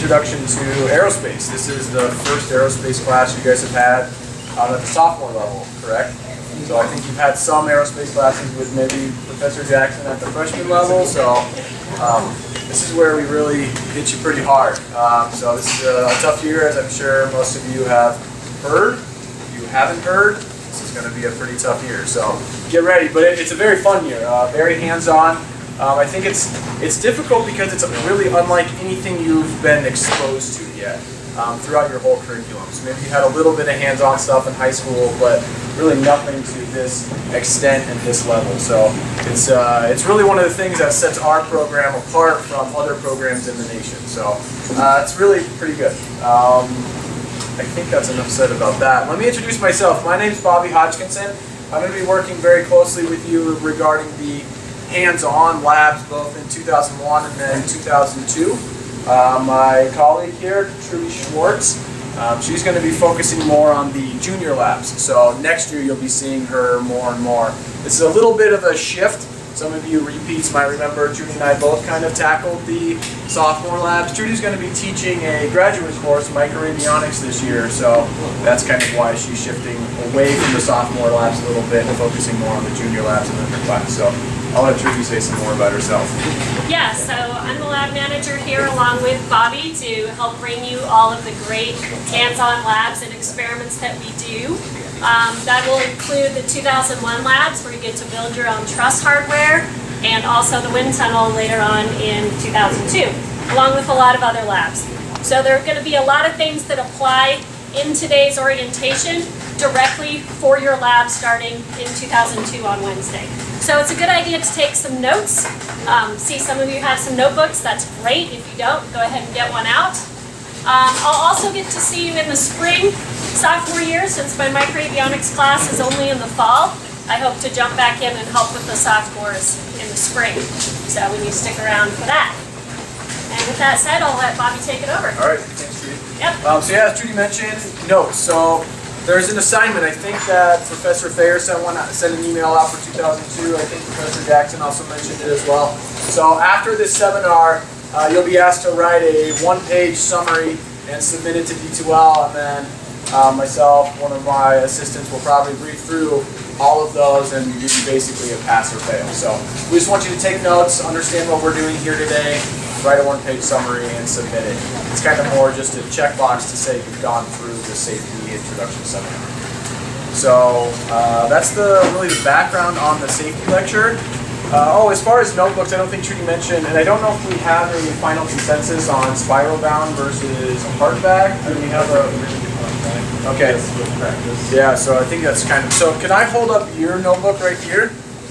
Introduction to aerospace. This is the first aerospace class you guys have had at the sophomore level, correct? So I think you've had some aerospace classes with maybe Professor Jackson at the freshman level, so this is where we really hit you pretty hard. So this is a tough year, as I'm sure most of you have heard. If you haven't heard, this is going to be a pretty tough year, so get ready. But it's a very fun year, very hands-on. I think it's difficult because it's really unlike anything you've been exposed to yet throughout your whole curriculum. So maybe you had a little bit of hands-on stuff in high school, but really nothing to this extent and this level. So it's really one of the things that sets our program apart from other programs in the nation. So it's really pretty good. I think that's enough said about that. Let me introduce myself. My name is Bobby Hodgkinson. I'm going to be working very closely with you regarding the hands-on labs both in 2001 and then 2002. My colleague here, Trudy Schwartz, she's going to be focusing more on the junior labs. So next year you'll be seeing her more and more. This is a little bit of a shift. Some of you repeats might remember Trudy and I both kind of tackled the sophomore labs. Trudy's going to be teaching a graduate course, microavionics, this year, so that's kind of why she's shifting away from the sophomore labs a little bit and focusing more on the junior labs in her class. So I'll let Trudy say some more about herself. Yeah, so I'm the lab manager here along with Bobby to help bring you all of the great hands-on labs and experiments that we do. That will include the 2001 labs where you get to build your own truss hardware, and also the wind tunnel later on in 2002, along with a lot of other labs. So there are going to be a lot of things that apply in today's orientation directly for your lab starting in 2002 on Wednesday. So it's a good idea to take some notes. See, some of you have some notebooks. That's great. If you don't, go ahead and get one out. I'll also get to see you in the spring, sophomore year, since my microavionics class is only in the fall. I hope to jump back in and help with the sophomores in the spring. So we need to stick around for that. And with that said, I'll let Bobby take it over. All right, thanks, Trudy. Yep. So yeah, as Trudy mentioned, notes. So there's an assignment. I think that Professor Thayer sent an email out for 2002. I think Professor Jackson also mentioned it as well. So after this seminar, you'll be asked to write a one-page summary and submit it to D2L, and then myself, one of my assistants, will probably read through all of those and give you basically a pass or fail. So we just want you to take notes, understand what we're doing here today, write a one-page summary, and submit it. It's kind of more just a checkbox to say you've gone through the safety introduction seminar. So that's really the background on the safety lecture. As far as notebooks, I don't think Trudy mentioned, and I don't know if we have a final consensus on spiral bound versus hardback. Do we have a... Okay. Yeah, so I think that's kind of... So can I hold up your notebook right here?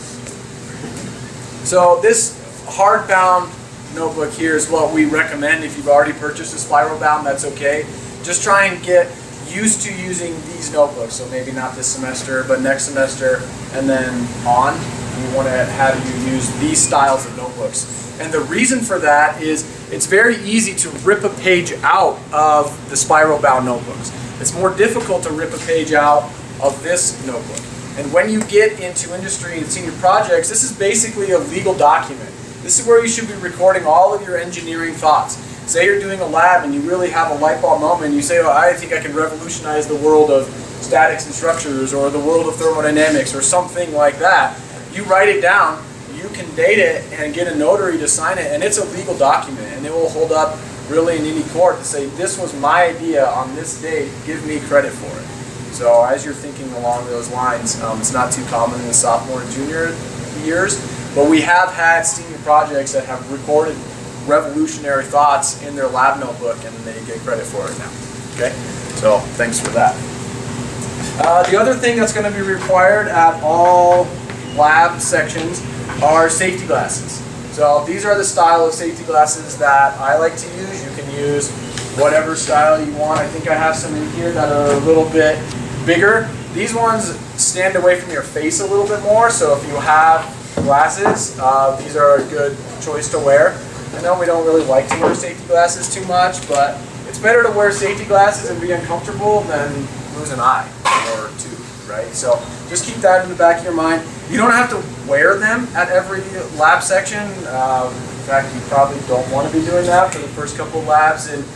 So this hardbound notebook here is what we recommend. If you've already purchased a spiral bound, that's okay. Just try and get used to using these notebooks. So maybe not this semester, but next semester, and then on. We want to have you use these styles of notebooks. And the reason for that is it's very easy to rip a page out of the spiral bound notebooks. It's more difficult to rip a page out of this notebook. And when you get into industry and senior projects, this is basically a legal document. This is where you should be recording all of your engineering thoughts. Say you're doing a lab and you really have a light bulb moment and you say, oh, I think I can revolutionize the world of statics and structures or the world of thermodynamics or something like that. You write it down, you can date it and get a notary to sign it, and it's a legal document, and it will hold up really in any court to say, this was my idea on this date, give me credit for it. So as you're thinking along those lines, it's not too common in the sophomore and junior years, but we have had senior projects that have recorded revolutionary thoughts in their lab notebook, and they get credit for it now. Okay, so thanks for that. The other thing that's going to be required at all lab sections are safety glasses. So these are the style of safety glasses that I like to use. You can use whatever style you want. I think I have some in here that are a little bit bigger. These ones stand away from your face a little bit more, so if you have glasses, these are a good choice to wear. I know we don't really like to wear safety glasses too much, but it's better to wear safety glasses and be uncomfortable than lose an eye or two, right? So just keep that in the back of your mind. You don't have to wear them at every lab section. In fact, you probably don't want to be doing that for the first couple of labs in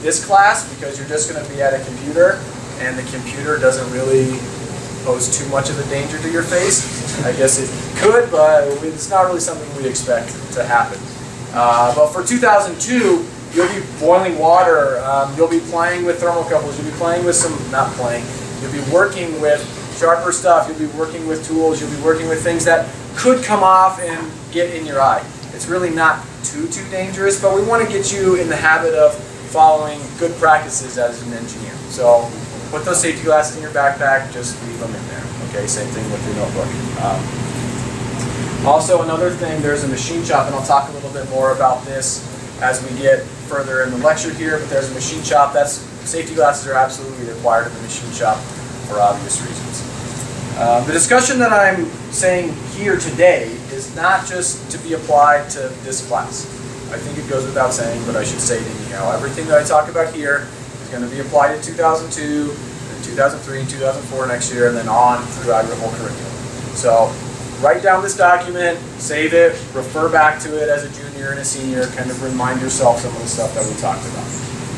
this class because you're just going to be at a computer, and the computer doesn't really pose too much of a danger to your face. I guess it could, but it's not really something we expect to happen. But for 2002, you'll be boiling water, you'll be playing with thermocouples, you'll be playing with you'll be working with sharper stuff, you'll be working with tools, you'll be working with things that could come off and get in your eye. It's really not too dangerous, but we want to get you in the habit of following good practices as an engineer. So put those safety glasses in your backpack, just leave them in there. Okay, same thing with your notebook. Also, another thing, there's a machine shop, and I'll talk a little bit more about this as we get further in the lecture here, but there's a machine shop. Safety glasses are absolutely required in the machine shop for obvious reasons. The discussion that I'm saying here today is not just to be applied to this class. I think it goes without saying, but I should say it anyhow. Everything that I talk about here is going to be applied in 2002, and 2003, 2004 next year, and then on throughout your whole curriculum. So write down this document, save it, refer back to it as a junior and a senior, kind of remind yourself some of the stuff that we talked about.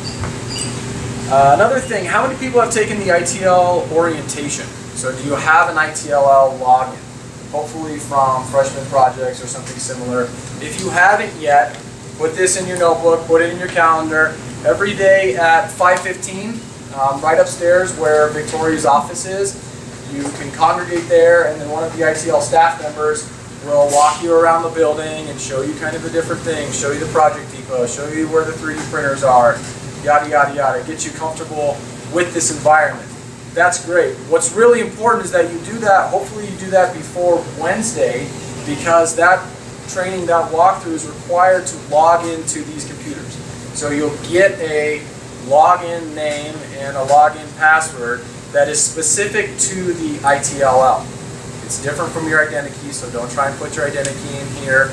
Another thing, how many people have taken the ITL orientation? So do you have an ITLL login? Hopefully from freshman projects or something similar. If you haven't yet, put this in your notebook, put it in your calendar. Every day at 5:15, right upstairs where Victoria's office is, you can congregate there, and then one of the ITL staff members will walk you around the building and show you kind of the different things, show you the project depot, show you where the 3D printers are, yada, yada, yada, get you comfortable with this environment. That's great. What's really important is that you do that, hopefully you do that before Wednesday, because that training, that walkthrough is required to log into these computers. So you'll get a login name and a login password that is specific to the ITLL. It's different from your identity, so don't try and put your identity in here.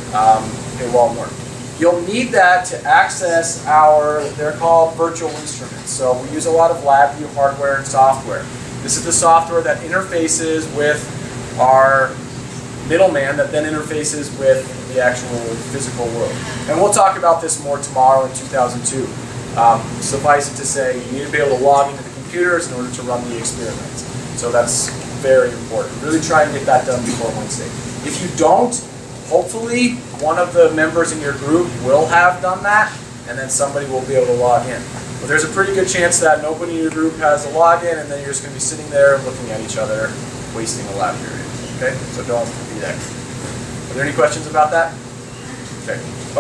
It won't work. You'll need that to access they're called virtual instruments. So we use a lot of LabVIEW hardware and software. This is the software that interfaces with our middleman that then interfaces with the actual physical world. And we'll talk about this more tomorrow in 2002. Suffice it to say, you need to be able to log into the computers in order to run the experiments. So that's very important. Really try and get that done before Wednesday. If you don't, hopefully one of the members in your group will have done that, and then somebody will be able to log in. But there's a pretty good chance that nobody in your group has a login, and then you're just going to be sitting there looking at each other, wasting a lab period. Okay? So don't be that. Are there any questions about that? Okay.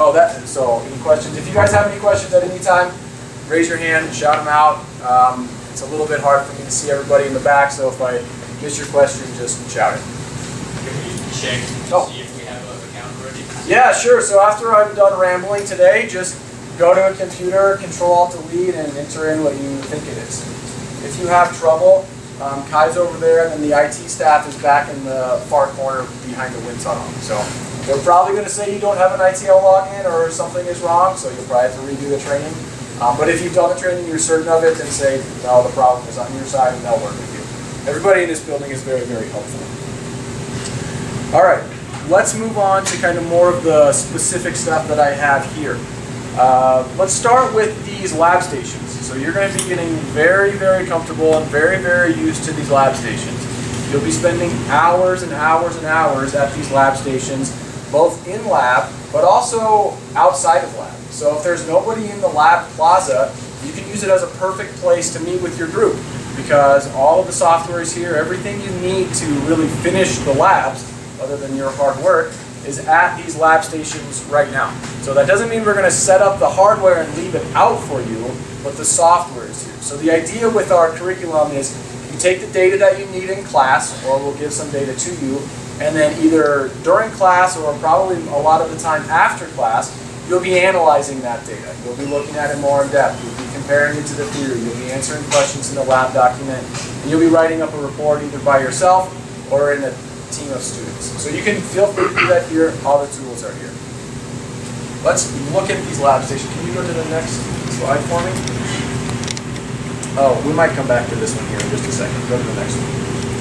So any questions? If you guys have any questions at any time, raise your hand, shout them out. It's a little bit hard for me to see everybody in the back, so if I miss your question, just shout it. Can we check to see if we have an account ready? Yeah, sure. So after I'm done rambling today, just go to a computer, Control-Alt-Delete, and enter in what you think it is. If you have trouble, Kai's over there, and then the IT staff is back in the far corner behind the wind tunnel. So they're probably going to say you don't have an ITL login or something is wrong, so you'll probably have to redo the training. But if you've done the training, you're certain of it, then say, no, the problem is on your side, and they'll work with you. Everybody in this building is very, very helpful. All right, let's move on to kind of more of the specific stuff that I have here. Let's start with these lab stations. So you're going to be getting very, very comfortable and very, very used to these lab stations. You'll be spending hours and hours and hours at these lab stations, both in lab, but also outside of lab. So if there's nobody in the lab plaza, you can use it as a perfect place to meet with your group, because all of the software is here. Everything you need to really finish the labs, other than your hard work, is at these lab stations right now. So that doesn't mean we're going to set up the hardware and leave it out for you, but the software is here. So the idea with our curriculum is you take the data that you need in class, or we'll give some data to you, and then either during class or probably a lot of the time after class, you'll be analyzing that data. You'll be looking at it more in depth. You'll be comparing it to the theory. You'll be answering questions in the lab document. And you'll be writing up a report either by yourself or in a team of students. So you can feel free to do that here. All the tools are here. Let's look at these lab stations. Can you go to the next slide for me? Oh, we might come back to this one here in just a second. Go to the next one.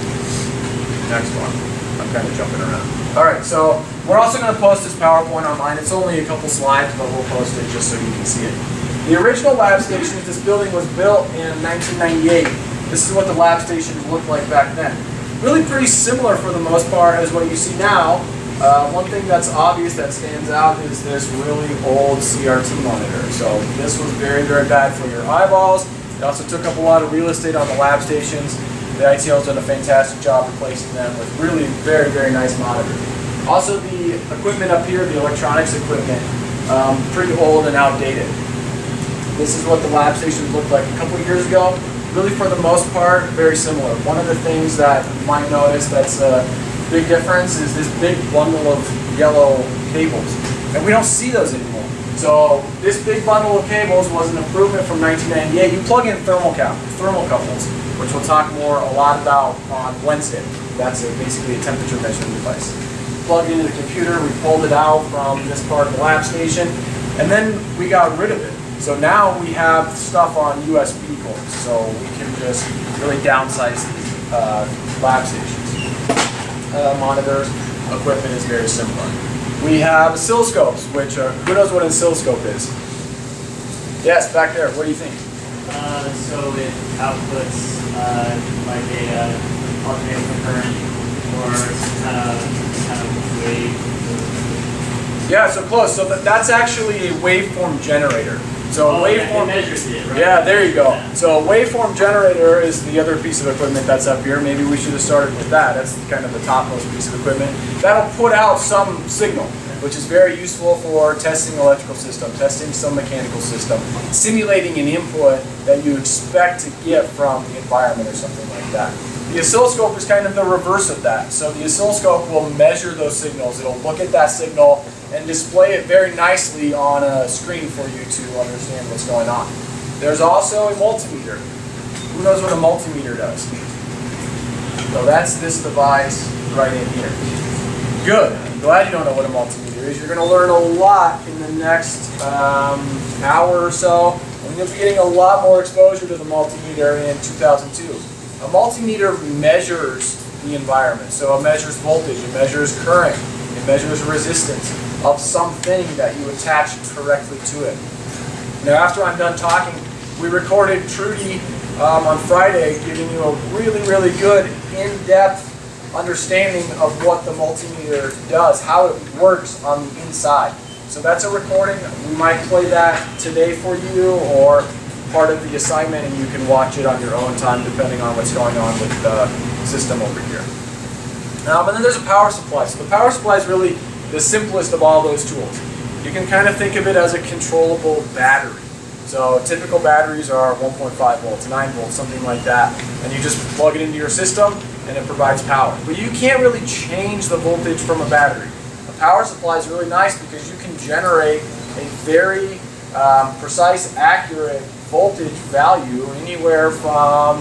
Next one. I'm kind of jumping around. All right, so we're also going to post this PowerPoint online. It's only a couple slides, but we'll post it just so you can see it. The original lab stations, this building was built in 1998. This is what the lab stations looked like back then. Really pretty similar for the most part as what you see now. One thing that's obvious that stands out is this really old CRT monitor. So this was very, very bad for your eyeballs. It also took up a lot of real estate on the lab stations. The ITL's done a fantastic job replacing them with really very, very nice monitors. Also the equipment up here, the electronics equipment, pretty old and outdated. This is what the lab stations looked like a couple of years ago. Really for the most part, very similar. One of the things that you might notice that's a big difference is this big bundle of yellow cables. And we don't see those anymore. So this big bundle of cables was an improvement from 1998. You plug in thermocouples, which we'll talk a lot about on Wednesday. That's basically a temperature measuring device. Plugged into the computer, we pulled it out from this part of the lab station, and then we got rid of it. So now we have stuff on USB cords, so we can just really downsize the lab stations. Monitors, equipment is very similar. We have oscilloscopes, which are, who knows what an oscilloscope is? Yes, back there, what do you think? So it outputs like a alternating current or kind of wave. Yeah, so close. So that's actually a waveform generator. So a waveform, it measures it, right? Yeah, there you go. So a waveform generator is the other piece of equipment that's up here. Maybe we should have started with that. That's kind of the topmost piece of equipment. That'll put out some signal, which is very useful for testing electrical system, testing some mechanical system, simulating an input that you expect to get from the environment or something like that. The oscilloscope is kind of the reverse of that. So the oscilloscope will measure those signals. It'll look at that signal and display it very nicely on a screen for you to understand what's going on. There's also a multimeter. Who knows what a multimeter does? So that's this device right in here. Good. I'm glad you don't know what a multimeter is. You're going to learn a lot in the next hour or so, and you'll be getting a lot more exposure to the multimeter in 2002. A multimeter measures the environment. So it measures voltage, it measures current, it measures resistance of something that you attach correctly to it. Now after I'm done talking, we recorded Trudy on Friday giving you a really, really good in-depth understanding of what the multimeter does, how it works on the inside. So that's a recording. We might play that today for you or part of the assignment, and you can watch it on your own time depending on what's going on with the system over here. And then there's a power supply. So the power supply is really the simplest of all those tools. You can kind of think of it as a controllable battery. So typical batteries are 1.5 volts, 9 volts, something like that. And you just plug it into your system and it provides power. But you can't really change the voltage from a battery. A power supply is really nice because you can generate a very precise, accurate voltage value anywhere from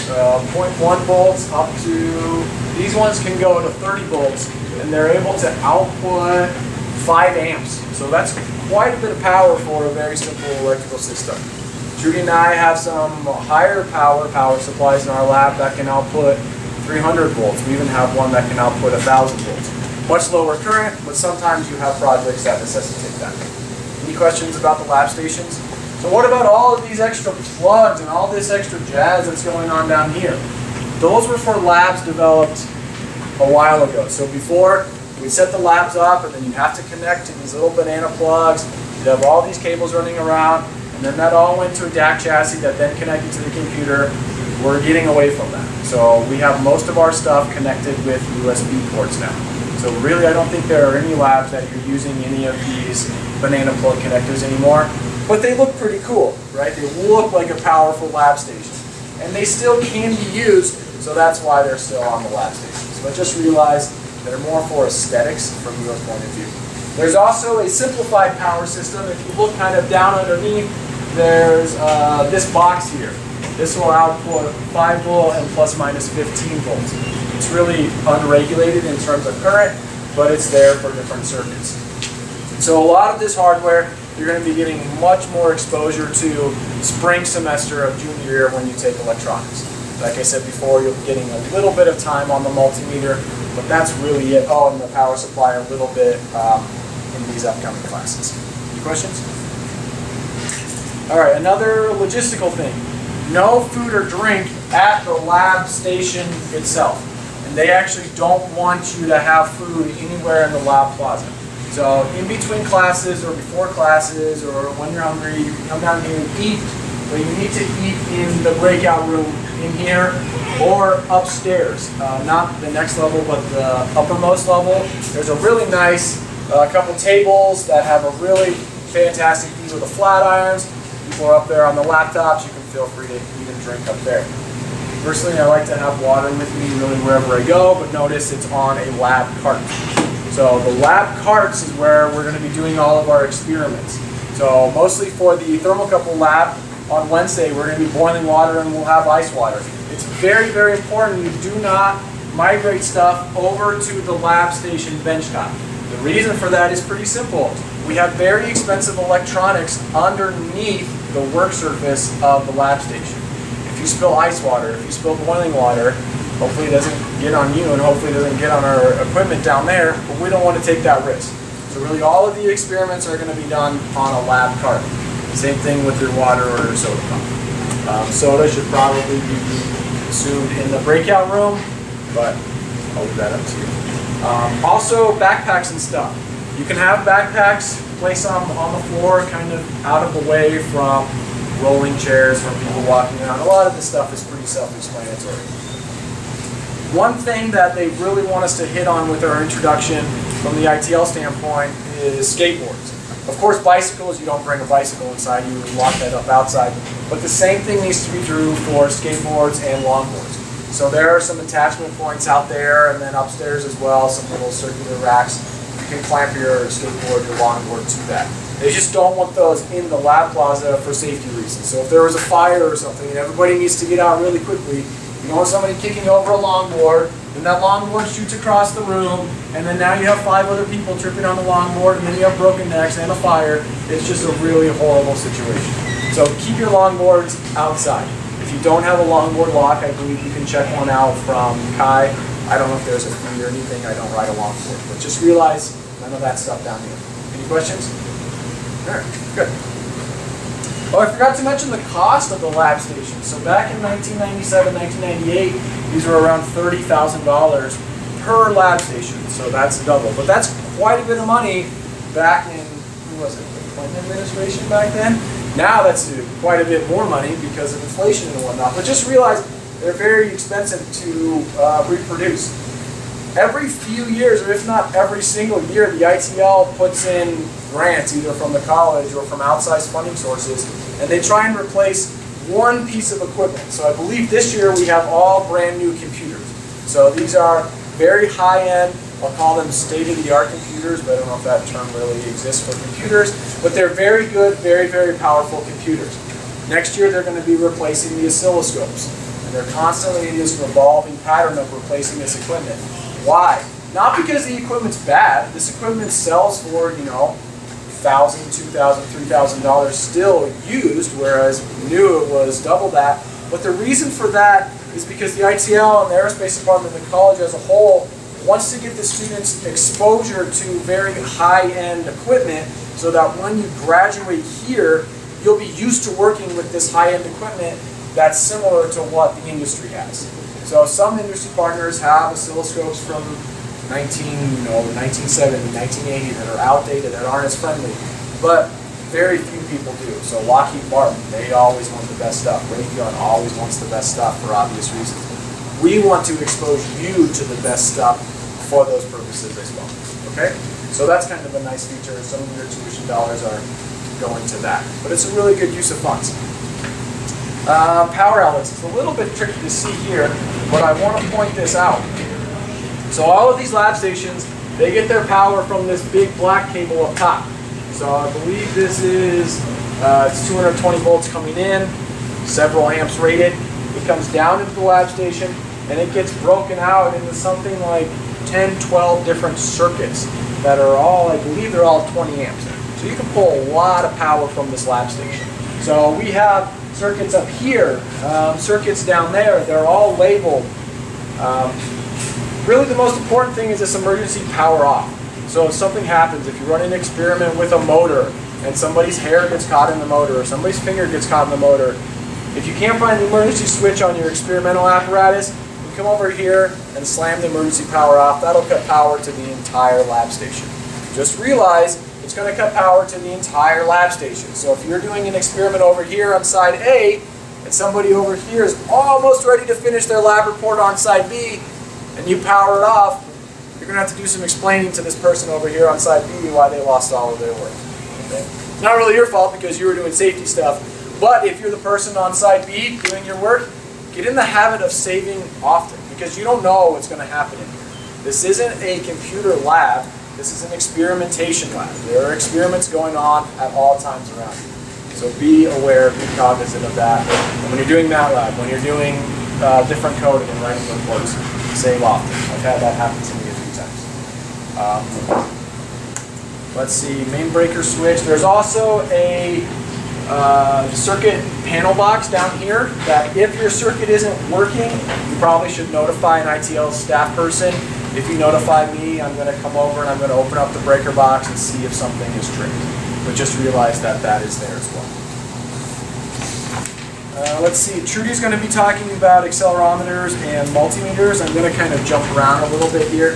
0.1 volts up to, these ones can go to 30 volts, and they're able to output 5 amps. So that's quite a bit of power for a very simple electrical system. Judy and I have some higher power supplies in our lab that can output 300 volts. We even have one that can output 1,000 volts. Much lower current, but sometimes you have projects that necessitate that. Any questions about the lab stations? So what about all of these extra plugs and all this extra jazz that's going on down here? Those were for labs developed a while ago. So before, we'd set the labs up and then you'd have to connect to these little banana plugs. You'd have all these cables running around, and then that all went to a DAC chassis that then connected to the computer. We're getting away from that. So we have most of our stuff connected with USB ports now. So really, I don't think there are any labs that you're using any of these banana plug connectors anymore. But they look pretty cool, right? They look like a powerful lab station. And they still can be used, so that's why they're still on the lab stations. But just realize they're more for aesthetics from your point of view. There's also a simplified power system. If you look kind of down underneath, there's this box here. This will output 5 volt and plus minus 15 volts. It's really unregulated in terms of current, but it's there for different circuits. So a lot of this hardware, you're going to be getting much more exposure to spring semester of junior year when you take electronics. Like I said before, you'll be getting a little bit of time on the multimeter, but that's really it. Oh, and the power supply a little bit in these upcoming classes. Any questions? All right, another logistical thing. No food or drink at the lab station itself. And they actually don't want you to have food anywhere in the lab plaza. So in between classes or before classes or when you're hungry, you can come down here and eat, but you need to eat in the breakout room in here or upstairs. Not the next level, but the uppermost level. There's a really nice couple tables that have a really fantastic view of the flat irons. People are up there on the laptops. You can feel free to eat and drink up there. Personally, I like to have water with me really wherever I go, but notice it's on a lab cart. So the lab carts is where we're going to be doing all of our experiments. So mostly for the thermocouple lab on Wednesday, we're going to be boiling water and we'll have ice water. It's very, very important you do not migrate stuff over to the lab station benchtop. The reason for that is pretty simple. We have very expensive electronics underneath the work surface of the lab station. If you spill ice water, if you spill boiling water, hopefully it doesn't get on you and hopefully it doesn't get on our equipment down there, but we don't want to take that risk. So really all of the experiments are going to be done on a lab cart. Same thing with your water or your soda pump. Soda should probably be consumed in the breakout room, but I'll leave that up to you. Also backpacks and stuff. You can have backpacks, place them on the floor, kind of out of the way from rolling chairs, from people walking around. A lot of this stuff is pretty self-explanatory. One thing that they really want us to hit on with our introduction from the ITL standpoint is skateboards. Of course, bicycles, you don't bring a bicycle inside, you lock that up outside. But the same thing needs to be true for skateboards and longboards. So there are some attachment points out there and then upstairs as well, some little circular racks. You can clamp your skateboard, your longboard to that. They just don't want those in the lab plaza for safety reasons. So if there was a fire or something and everybody needs to get out really quickly, you don't want somebody kicking over a longboard, then that longboard shoots across the room, and then now you have 5 other people tripping on the longboard, and then you have broken necks and a fire. It's just a really horrible situation. So keep your longboards outside. If you don't have a longboard lock, I believe you can check one out from Kai. I don't know if there's a fee or anything. I don't ride a longboard, but just realize none of that stuff down here. Any questions? All right, good. Oh, I forgot to mention the cost of the lab station. So back in 1997, 1998, these were around $30,000 per lab station. So that's double. But that's quite a bit of money back in, who was it, the Clinton administration back then? Now that's quite a bit more money because of inflation and whatnot. But just realize they're very expensive to reproduce. Every few years, or if not every single year, the ITL puts in grants either from the college or from outside funding sources, and they try and replace one piece of equipment. So I believe this year we have all brand new computers. So these are very high-end, I'll call them state-of-the-art computers, but I don't know if that term really exists for computers, but they're very good, very, very powerful computers. Next year they're going to be replacing the oscilloscopes, and they're constantly in this revolving pattern of replacing this equipment. Why? Not because the equipment's bad. This equipment sells for, you know, $1,000, $2,000, $3,000 still used, whereas new it was double that. But the reason for that is because the ITL and the aerospace department and the college as a whole wants to get the students exposure to very high-end equipment so that when you graduate here, you'll be used to working with this high-end equipment that's similar to what the industry has. So some industry partners have oscilloscopes from 1970, 1980 that are outdated, that aren't as friendly, but very few people do. So Lockheed Martin, they always want the best stuff. Raytheon always wants the best stuff for obvious reasons. We want to expose you to the best stuff for those purposes as well. Okay? So that's kind of a nice feature. Some of your tuition dollars are going to that. But it's a really good use of funds. Power outlets. It's a little bit tricky to see here, but I want to point this out. So all of these lab stations, they get their power from this big black cable up top. So I believe this is it's 220 volts coming in, several amps rated. It comes down into the lab station, and it gets broken out into something like 10, 12 different circuits that are all, I believe they're all 20 amps. So you can pull a lot of power from this lab station. So we have circuits up here, circuits down there, they're all labeled. Really the most important thing is this emergency power off. So if something happens, if you run an experiment with a motor and somebody's hair gets caught in the motor or somebody's finger gets caught in the motor, if you can't find the emergency switch on your experimental apparatus, you come over here and slam the emergency power off. That'll cut power to the entire lab station. Just realize it's going to cut power to the entire lab station. So if you're doing an experiment over here on side A, and somebody over here is almost ready to finish their lab report on side B, and you power it off, you're going to have to do some explaining to this person over here on side B why they lost all of their work. Okay? It's not really your fault because you were doing safety stuff, but if you're the person on side B doing your work, get in the habit of saving often because you don't know what's going to happen in here. This isn't a computer lab, this is an experimentation lab. There are experiments going on at all times around you. So be aware, be cognizant of that. And when you're doing that lab, when you're doing different coding and writing reports, save often. I've had that happen to me a few times. Let's see, main breaker switch. There's also a circuit panel box down here that if your circuit isn't working, you probably should notify an ITL staff person. If you notify me, I'm going to come over and I'm going to open up the breaker box and see if something is tripped. But just realize that that is there as well. Let's see, Trudy's going to be talking about accelerometers and multimeters. I'm going to kind of jump around a little bit here.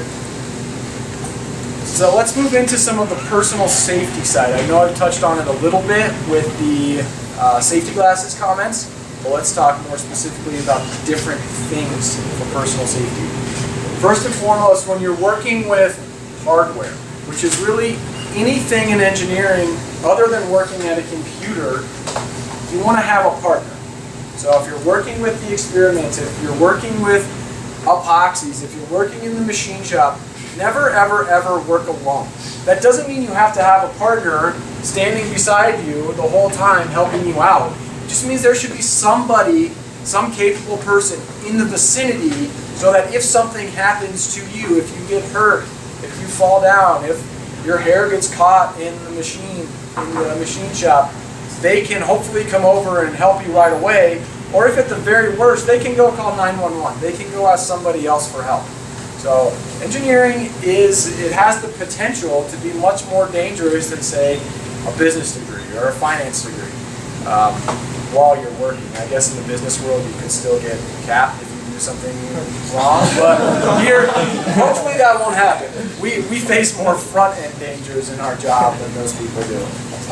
So let's move into some of the personal safety side. I know I've touched on it a little bit with the safety glasses comments, but let's talk more specifically about different things for personal safety. First and foremost, when you're working with hardware, which is really anything in engineering other than working at a computer, you want to have a partner. So if you're working with the experiments, if you're working with epoxies, if you're working in the machine shop, never, ever, ever work alone. That doesn't mean you have to have a partner standing beside you the whole time helping you out. It just means there should be somebody, some capable person in the vicinity so that if something happens to you, if you get hurt, if you fall down, if your hair gets caught in the machine shop, they can hopefully come over and help you right away. Or if at the very worst, they can go call 911. They can go ask somebody else for help. So engineering it has the potential to be much more dangerous than, say, a business degree or a finance degree while you're working. I guess in the business world you could still get capped if you do something wrong, but here, hopefully that won't happen. We face more front-end dangers in our job than most people do.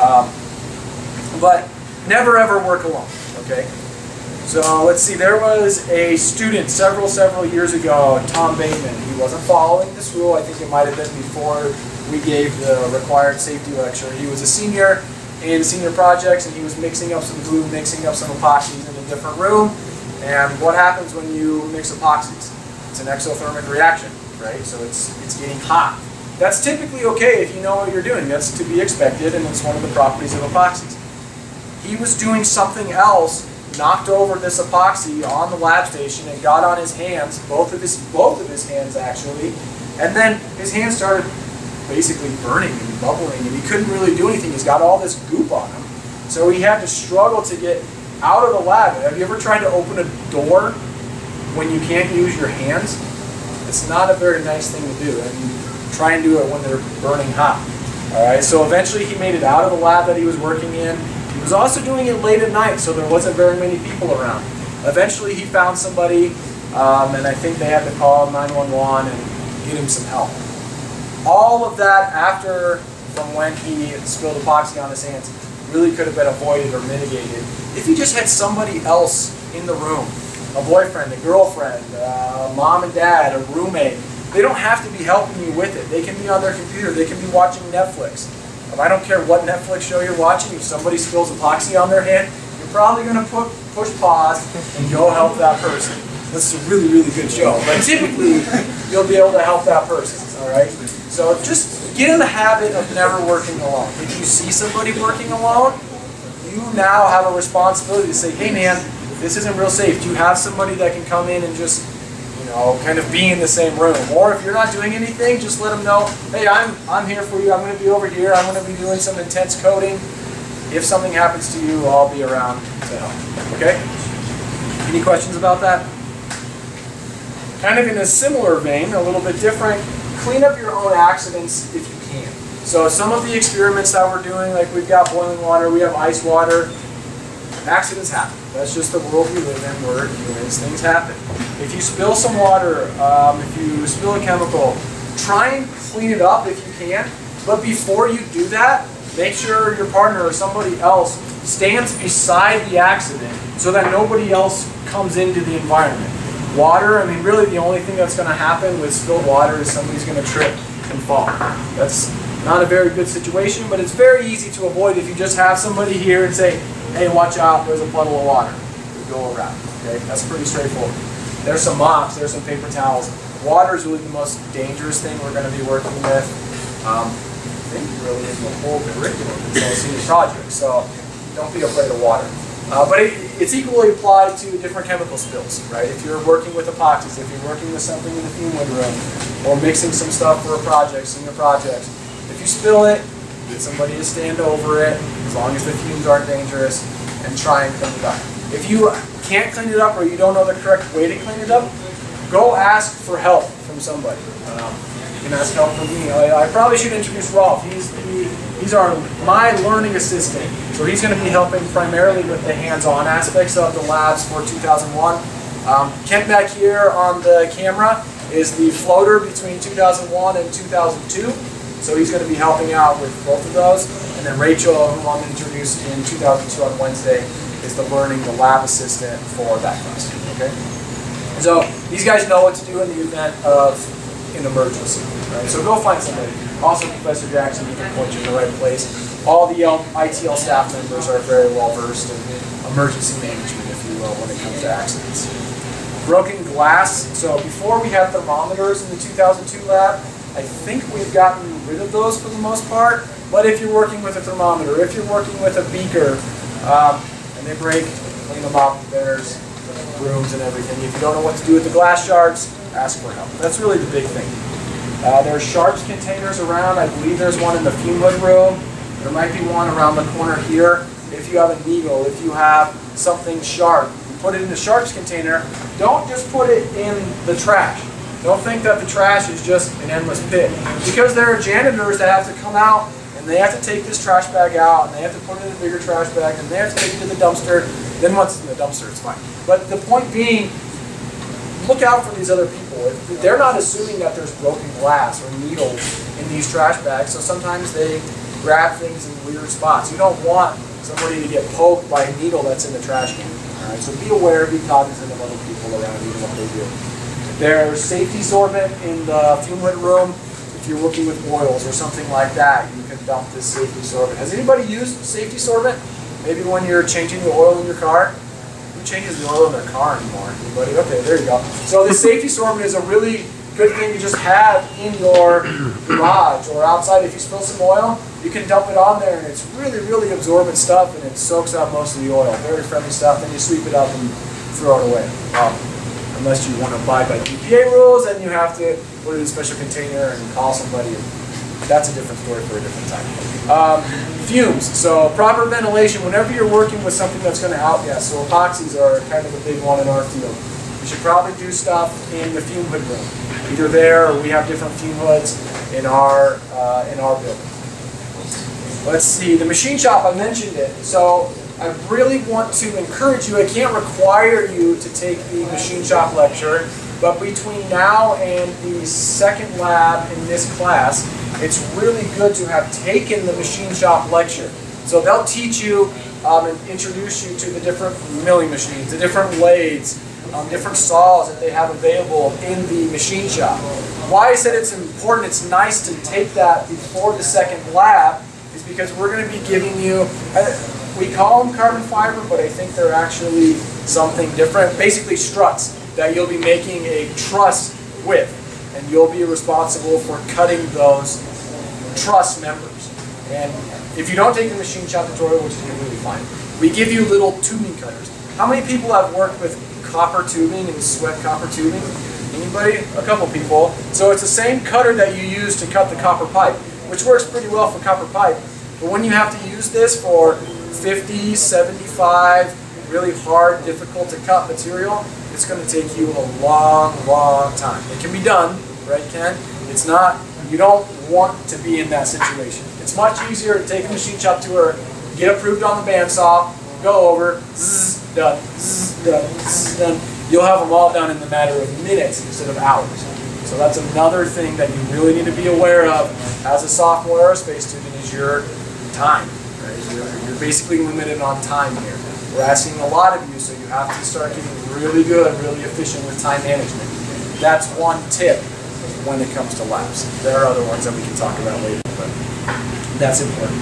But never ever work alone, okay? So let's see, there was a student several years ago, Tom Bateman. He wasn't following this rule. I think it might have been before we gave the required safety lecture. He was a senior in senior projects and he was mixing up some glue, mixing up some epoxies in a different room. And what happens when you mix epoxies? It's an exothermic reaction, right? So it's getting hot. That's typically okay if you know what you're doing. That's to be expected and it's one of the properties of epoxies. He was doing something else, knocked over this epoxy on the lab station and got on his hands, both of his hands actually, and then his hands started basically burning and bubbling and he couldn't really do anything. He's got all this goop on him. So he had to struggle to get out of the lab. Have you ever tried to open a door when you can't use your hands? It's not a very nice thing to do. And try and do it when they're burning hot. Alright, so eventually he made it out of the lab that he was working in. He was also doing it late at night, so there wasn't very many people around. Eventually he found somebody, and I think they had to call 911 and get him some help. All of that from when he spilled epoxy on his hands really could have been avoided or mitigated if he just had somebody else in the room. A boyfriend, a girlfriend, mom and dad, a roommate. They don't have to be helping you with it. They can be on their computer. They can be watching Netflix. I don't care what Netflix show you're watching. If somebody spills epoxy on their hand, you're probably going to push pause and go help that person. This is a really, really good show. But typically, you'll be able to help that person. All right? So just get in the habit of never working alone. If you see somebody working alone, you now have a responsibility to say, hey man, this isn't real safe. Do you have somebody that can come in and just, kind of be in the same room? Or if you're not doing anything, just let them know, hey, I'm here for you. I'm going to be over here. I'm going to be doing some intense coding. If something happens to you, I'll be around to help. Okay? Any questions about that? Kind of in a similar vein, a little bit different, clean up your own accidents if you can. So some of the experiments that we're doing, like we've got boiling water, we have ice water, accidents happen. That's just the world we live in. We're humans, things happen. If you spill some water, if you spill a chemical, try and clean it up if you can. But before you do that, make sure your partner or somebody else stands beside the accident so that nobody else comes into the environment. Water, I mean, really the only thing that's going to happen with spilled water is somebody's going to trip and fall. That's not a very good situation, but it's very easy to avoid if you just have somebody here and say, hey, watch out, there's a puddle of water. We go around. Okay? That's pretty straightforward. There's some mops, there's some paper towels. Water is really the most dangerous thing we're going to be working with. I think really in the whole curriculum in the project, so don't be afraid of water. But it's equally applied to different chemical spills, right? If you're working with epoxies, if you're working with something in the fume hood room, or mixing some stuff for a project, senior projects, if you spill it, get somebody to stand over it, as long as the fumes aren't dangerous, and try and clean it up. If you can't clean it up or you don't know the correct way to clean it up, go ask for help from somebody. You can ask help from me. I probably should introduce Rolf. He's my learning assistant. So he's going to be helping primarily with the hands-on aspects of the labs for 2001. Kent back here on the camera is the floater between 2001 and 2002. So he's going to be helping out with both of those. And then Rachel, who I'm introduced in 2002 on Wednesday, is the lab assistant for that class. Okay. So these guys know what to do in the event of an emergency. Right? So go find somebody. Also, Professor Jackson, he can point you in the right place. All the ITL staff members are very well versed in emergency management, if you will, when it comes to accidents. Broken glass. So before we had thermometers in the 2002 lab. I think we've gotten rid of those for the most part. But if you're working with a thermometer, if you're working with a beaker, and they break, clean them up. There's brooms and everything. If you don't know what to do with the glass shards, ask for help. That's really the big thing. There are sharps containers around. I believe there's one in the fume hood room. There might be one around the corner here. If you have a needle, if you have something sharp, you put it in the sharps container. Don't just put it in the trash. Don't think that the trash is just an endless pit. Because there are janitors that have to come out and they have to take this trash bag out and they have to put it in a bigger trash bag and they have to take it to the dumpster. Then once it's in the dumpster, it's fine. But the point being, look out for these other people. They're not assuming that there's broken glass or needles in these trash bags, so sometimes they grab things in weird spots. You don't want somebody to get poked by a needle that's in the trash can. All right, so be aware, be cognizant of other people around you and what they do. There's safety sorbent in the fume hood room. If you're working with oils or something like that, you can dump this safety sorbent. Has anybody used safety sorbent? Maybe when you're changing the oil in your car? Who changes the oil in their car anymore? Anybody? Okay, there you go. So the safety sorbent is a really good thing to just have in your garage or outside. If you spill some oil, you can dump it on there, and it's really, really absorbent stuff, and it soaks up most of the oil. Very friendly stuff. Then you sweep it up and throw it away. Unless you want to abide by EPA rules, and you have to put it in a special container and call somebody. That's a different story for a different time. Fumes. So proper ventilation. Whenever you're working with something that's going to outgas, so epoxies are kind of a big one in our field. You should probably do stuff in the fume hood room. Either there, or we have different fume hoods in our building. Let's see. The machine shop, I mentioned it. So I really want to encourage you. I can't require you to take the machine shop lecture, but between now and the second lab in this class, it's really good to have taken the machine shop lecture. So they'll teach you and introduce you to the different milling machines, the different lathes, different saws that they have available in the machine shop. Why I said it's important, it's nice to take that before the second lab, is because we're going to be giving you, we call them carbon fiber, but I think they're actually something different. Basically struts that you'll be making a truss with, and you'll be responsible for cutting those truss members. And if you don't take the machine shop tutorial, which is completely fine, we give you little tubing cutters. How many people have worked with copper tubing and sweat copper tubing? Anybody? A couple people. So it's the same cutter that you use to cut the copper pipe, which works pretty well for copper pipe. But when you have to use this for 50, 75, really hard, difficult to cut material, it's going to take you a long, long time. It can be done, right, Ken? It's not You don't want to be in that situation. It's much easier to take a machine shop tour, get approved on the bandsaw, go over, zzz, done, zzz, done, zzz, done. You'll have them all done in the matter of minutes instead of hours. So that's another thing that you really need to be aware of as a sophomore aerospace student is your time. Right? You're basically limited on time here. We're asking a lot of you, so you have to start getting really good, really efficient with time management. That's one tip when it comes to labs. There are other ones that we can talk about later, but that's important.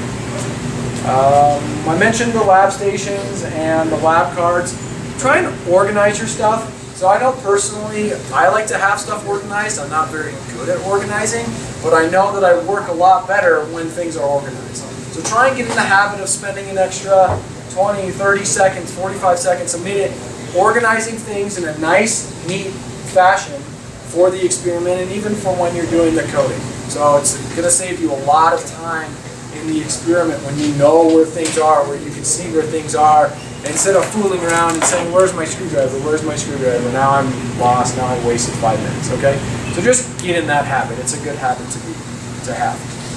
I mentioned the lab stations and the lab cards. Try and organize your stuff. So I know personally, I like to have stuff organized. I'm not very good at organizing, but I know that I work a lot better when things are organized. So try and get in the habit of spending an extra 20, 30 seconds, 45 seconds, a minute, organizing things in a nice, neat fashion for the experiment and even for when you're doing the coding. So it's going to save you a lot of time in the experiment when you know where things are, where you can see where things are, instead of fooling around and saying, where's my screwdriver, where's my screwdriver? Now I'm lost, now I wasted 5 minutes, okay? So just get in that habit. It's a good habit to have.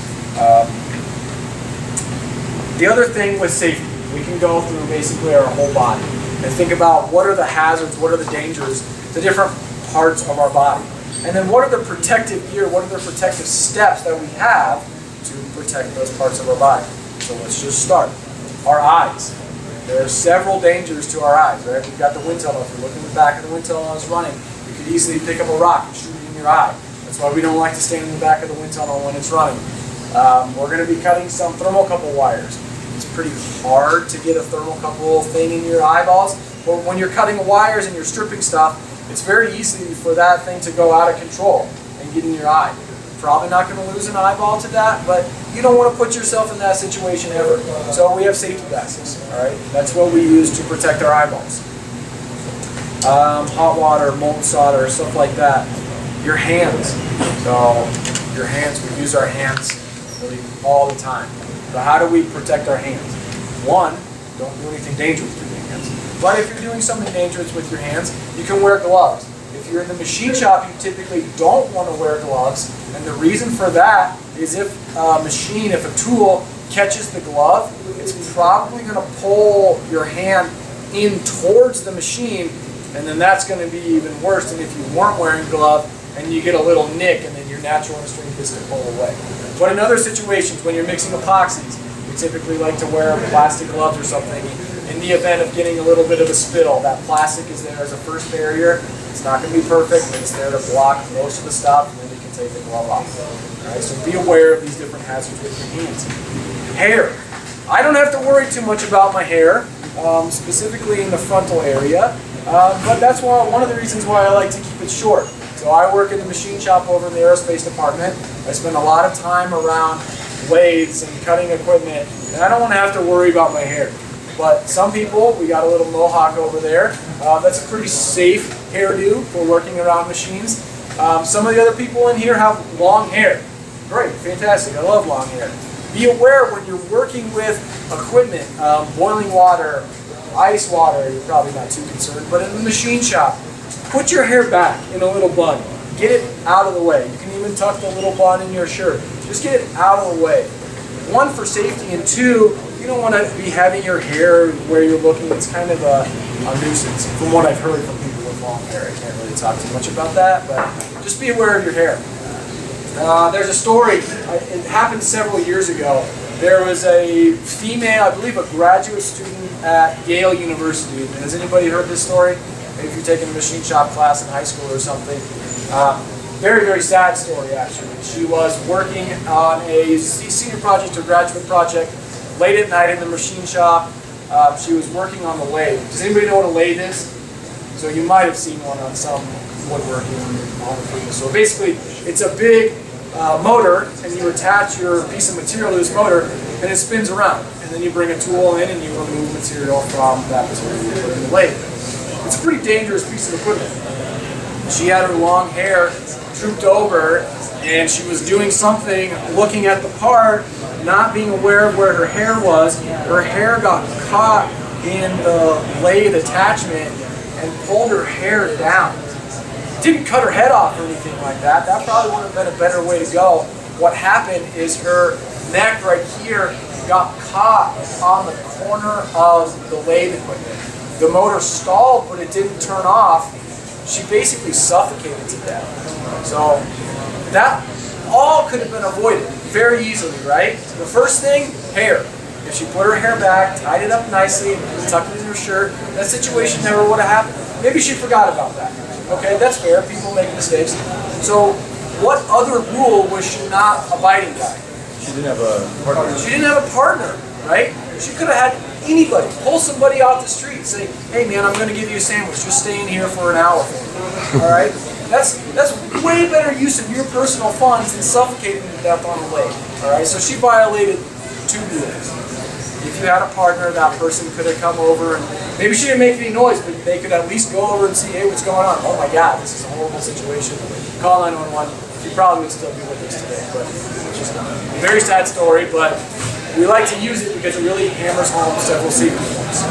The other thing with safety, we can go through basically our whole body and think about what are the hazards, what are the dangers to different parts of our body. And then what are the protective gear, what are the protective steps that we have to protect those parts of our body. So let's just start. Our eyes. There are several dangers to our eyes, right? We've got the wind tunnel. If you look in the back of the wind tunnel I was running, you could easily pick up a rock and shoot it in your eye. That's why we don't like to stand in the back of the wind tunnel when it's running. We're going to be cutting some thermocouple wires. It's pretty hard to get a thermocouple thing in your eyeballs, but when you're cutting wires and you're stripping stuff, it's very easy for that thing to go out of control and get in your eye. Probably not going to lose an eyeball to that, but you don't want to put yourself in that situation ever. So we have safety glasses, all right? That's what we use to protect our eyeballs. Hot water, molten solder, stuff like that. Your hands. So your hands, we use our hands really all the time. So how do we protect our hands? One, don't do anything dangerous with your hands. But if you're doing something dangerous with your hands, you can wear gloves. If you're in the machine shop, you typically don't want to wear gloves. And the reason for that is if a machine, if a tool catches the glove, it's probably going to pull your hand in towards the machine, and then that's going to be even worse than if you weren't wearing a glove and you get a little nick and then your natural instinct is to pull away. But in other situations, when you're mixing epoxies, we typically like to wear plastic gloves or something. In the event of getting a little bit of a spittle, that plastic is there as a first barrier. It's not going to be perfect, but it's there to block most of the stuff, and then you can take the glove off. All right, so be aware of these different hazards with your hands. Hair. I don't have to worry too much about my hair, specifically in the frontal area, but that's one of the reasons why I like to keep it short. So I work in the machine shop over in the aerospace department. I spend a lot of time around lathes and cutting equipment, and I don't want to have to worry about my hair. But some people, we got a little mohawk over there. That's a pretty safe hairdo for working around machines. Some of the other people in here have long hair. Great, fantastic, I love long hair. Be aware when you're working with equipment, boiling water, ice water, you're probably not too concerned, but in the machine shop, put your hair back in a little bun. Get it out of the way. You can even tuck the little bun in your shirt. Just get it out of the way. One, for safety, and two, you don't want to be having your hair where you're looking. It's kind of a nuisance, from what I've heard from people with long hair. I can't really talk too much about that, but just be aware of your hair. There's a story, it happened several years ago. There was a female, I believe a graduate student at Yale University. Has anybody heard this story? Maybe if you're taking a machine shop class in high school or something. Very, very sad story, actually. She was working on a senior project or graduate project late at night in the machine shop. She was working on the lathe. Does anybody know what a lathe is? So you might have seen one on some woodworking on the So basically, it's a big motor, and you attach your piece of material to this motor, and it spins around. And then you bring a tool in and you remove material from that material you put in the lathe. It's a pretty dangerous piece of equipment. She had her long hair drooped over, and she was doing something, looking at the part, not being aware of where her hair was. Her hair got caught in the lathe attachment and pulled her hair down. Didn't cut her head off or anything like that. That probably would have been a better way to go. what happened is her neck right here got caught on the corner of the lathe equipment. The motor stalled, but it didn't turn off. She basically suffocated to death. So that all could have been avoided very easily, right? The first thing, hair. If she put her hair back, tied it up nicely, tucked it in her shirt, that situation never would have happened. Maybe she forgot about that. Okay, that's fair. People make mistakes. So what other rule was she not abiding by? She didn't have a partner. She didn't have a partner, right? She could have had anybody. Pull somebody off the street. Say, hey man, I'm going to give you a sandwich. Just stay in here for an hour for me. All right? That's way better use of your personal funds than suffocating to death on a lake. All right? So she violated 2 rules. If you had a partner, that person could have come over and maybe she didn't make any noise, but they could at least go over and see, hey, what's going on? Oh my God, this is a horrible situation. Call 911. She probably would still be with us today, but it's just a very sad story, but we like to use it because it really hammers home several safety points.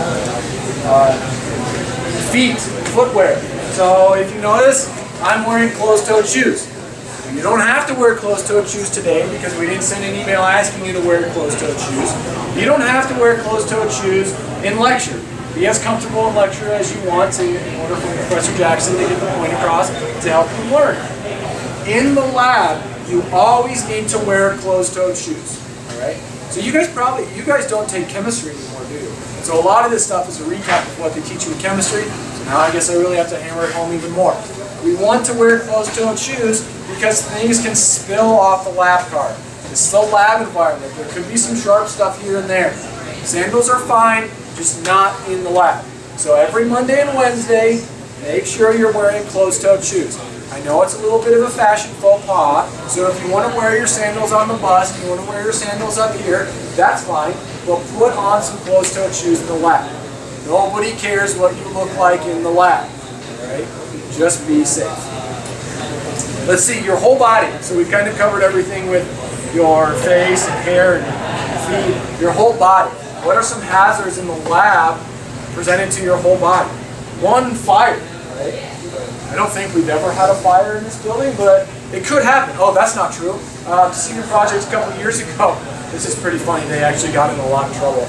Feet, footwear. So if you notice, I'm wearing closed-toed shoes. You don't have to wear closed-toed shoes today because we didn't send an email asking you to wear closed-toed shoes. You don't have to wear closed-toed shoes in lecture. Be as comfortable in lecture as you want to in order for Professor Jackson to get the point across to help you learn. In the lab, you always need to wear closed-toed shoes. All right? So you guys don't take chemistry anymore, do you? So a lot of this stuff is a recap of what they teach you in chemistry. So now I guess I really have to hammer it home even more. We want to wear closed-toed shoes because things can spill off the lab card. This is a lab environment. There could be some sharp stuff here and there. Sandals are fine, just not in the lab. So every Monday and Wednesday, make sure you're wearing closed-toed shoes. I know it's a little bit of a fashion faux pas, so if you want to wear your sandals on the bus, if you want to wear your sandals up here, that's fine, but put on some closed-toed shoes in the lab. Nobody cares what you look like in the lab, all right? Just be safe. Let's see, your whole body. So we've kind of covered everything with your face and hair and feet, your whole body. What are some hazards in the lab presented to your whole body? One, fire, right? I don't think we've ever had a fire in this building, but it could happen. Oh, that's not true. Senior projects a couple years ago, this is pretty funny, they actually got in a lot of trouble.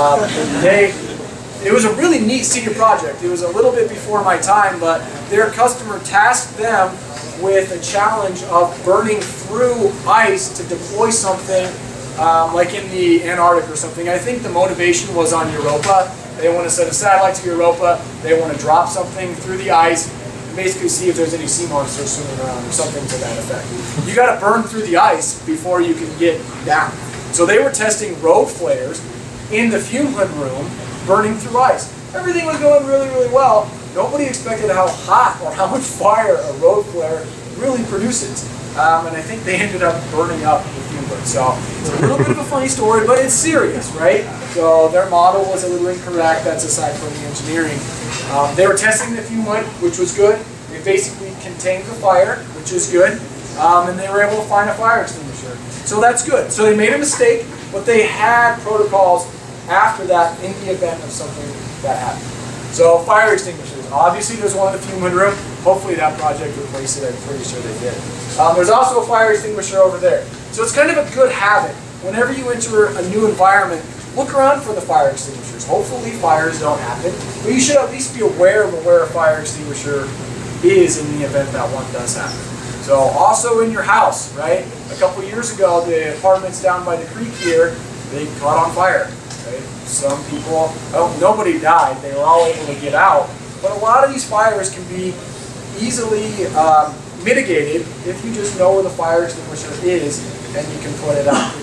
It was a really neat senior project. It was a little bit before my time, but their customer tasked them with a challenge of burning through ice to deploy something like in the Antarctic or something. I think the motivation was on Europa. They want to send a satellite to Europa. They want to drop something through the ice and basically see if there's any sea monsters swimming around or something to that effect. You got to burn through the ice before you can get down. So they were testing road flares in the fume hood room, burning through ice. Everything was going really, really well. Nobody expected how hot or how much fire a road flare really produces. And I think they ended up burning up the fume hood. So it's a little bit of a funny story, but it's serious, right? So their model was a little incorrect. That's aside from the engineering. They were testing the fume hood, which was good. They basically contained the fire, which is good. And they were able to find a fire extinguisher. So that's good. So they made a mistake, but they had protocols after that in the event of something that happened. So fire extinguishers. Obviously there's one in the fume hood room. Hopefully that project replaced it. I'm pretty sure they did. There's also a fire extinguisher over there. So it's kind of a good habit. Whenever you enter a new environment, look around for the fire extinguishers. Hopefully fires don't happen, but you should at least be aware of where a fire extinguisher is in the event that one does happen. So also in your house, right? A couple years ago, the apartments down by the creek here, they caught on fire. Right? Some people, nobody died, they were all able to get out, but a lot of these fires can be easily mitigated if you just know where the fire extinguisher is and you can put it out.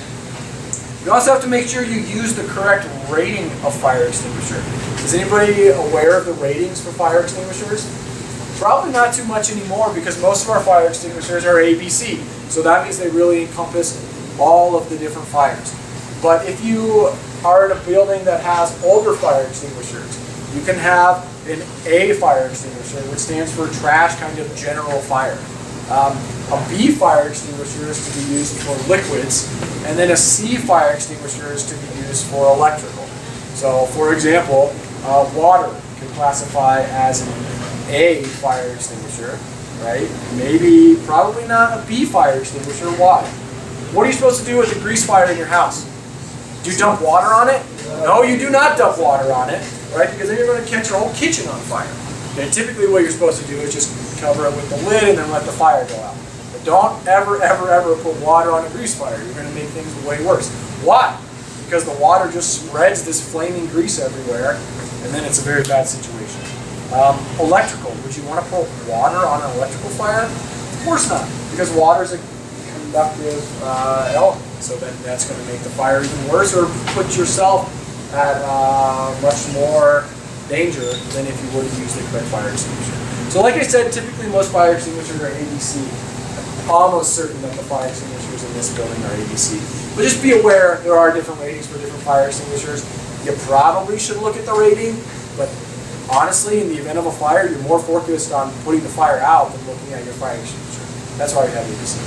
You also have to make sure you use the correct rating of fire extinguisher. Is anybody aware of the ratings for fire extinguishers? Probably not too much anymore because most of our fire extinguishers are ABC. So that means they really encompass all of the different fires. But if you are in a building that has older fire extinguishers, you can have an A fire extinguisher, which stands for trash kind of general fire. A B fire extinguisher is to be used for liquids, and then a C fire extinguisher is to be used for electrical. So for example, water can classify as an A fire extinguisher, right? Maybe, probably not a B fire extinguisher. Why? What are you supposed to do with a grease fire in your house? Do you dump water on it? No, you do not dump water on it, right? Because then you're going to catch your whole kitchen on fire. And typically what you're supposed to do is just cover it with the lid and then let the fire go out. But don't ever, ever, ever put water on a grease fire. You're going to make things way worse. Why? Because the water just spreads this flaming grease everywhere, and then it's a very bad situation. Electrical. Would you want to put water on an electrical fire? Of course not, because water is a conductive element. So then that's going to make the fire even worse, or put yourself at much more danger than if you were to use the correct fire extinguisher. So like I said, typically most fire extinguishers are ABC. I'm almost certain that the fire extinguishers in this building are ABC. But just be aware there are different ratings for different fire extinguishers. You probably should look at the rating, but honestly, in the event of a fire, you're more focused on putting the fire out than looking at your fire extinguisher. That's why you have ABC.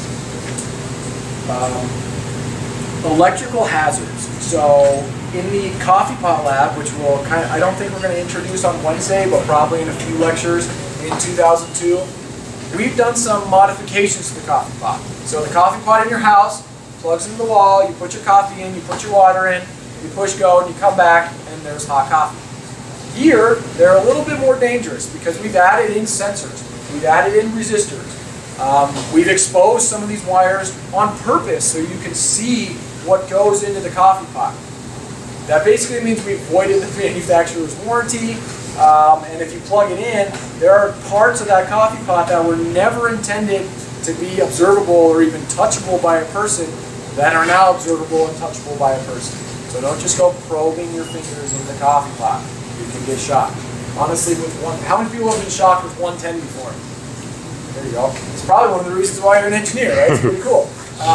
Electrical hazards. So in the coffee pot lab, which we'll I don't think we're going to introduce on Wednesday, but probably in a few lectures in 2002, we've done some modifications to the coffee pot. So the coffee pot in your house plugs into the wall, you put your coffee in, you put your water in, you push go, and you come back, and there's hot coffee. Here, they're a little bit more dangerous because we've added in sensors, we've added in resistors. We've exposed some of these wires on purpose so you can see what goes into the coffee pot. That basically means we voided the manufacturer's warranty, and if you plug it in, there are parts of that coffee pot that were never intended to be observable or even touchable by a person that are now observable and touchable by a person. So don't just go probing your fingers in the coffee pot. You can get shocked. Honestly, how many people have been shocked with 110 before? There you go. It's probably one of the reasons why you're an engineer, right? It's pretty cool.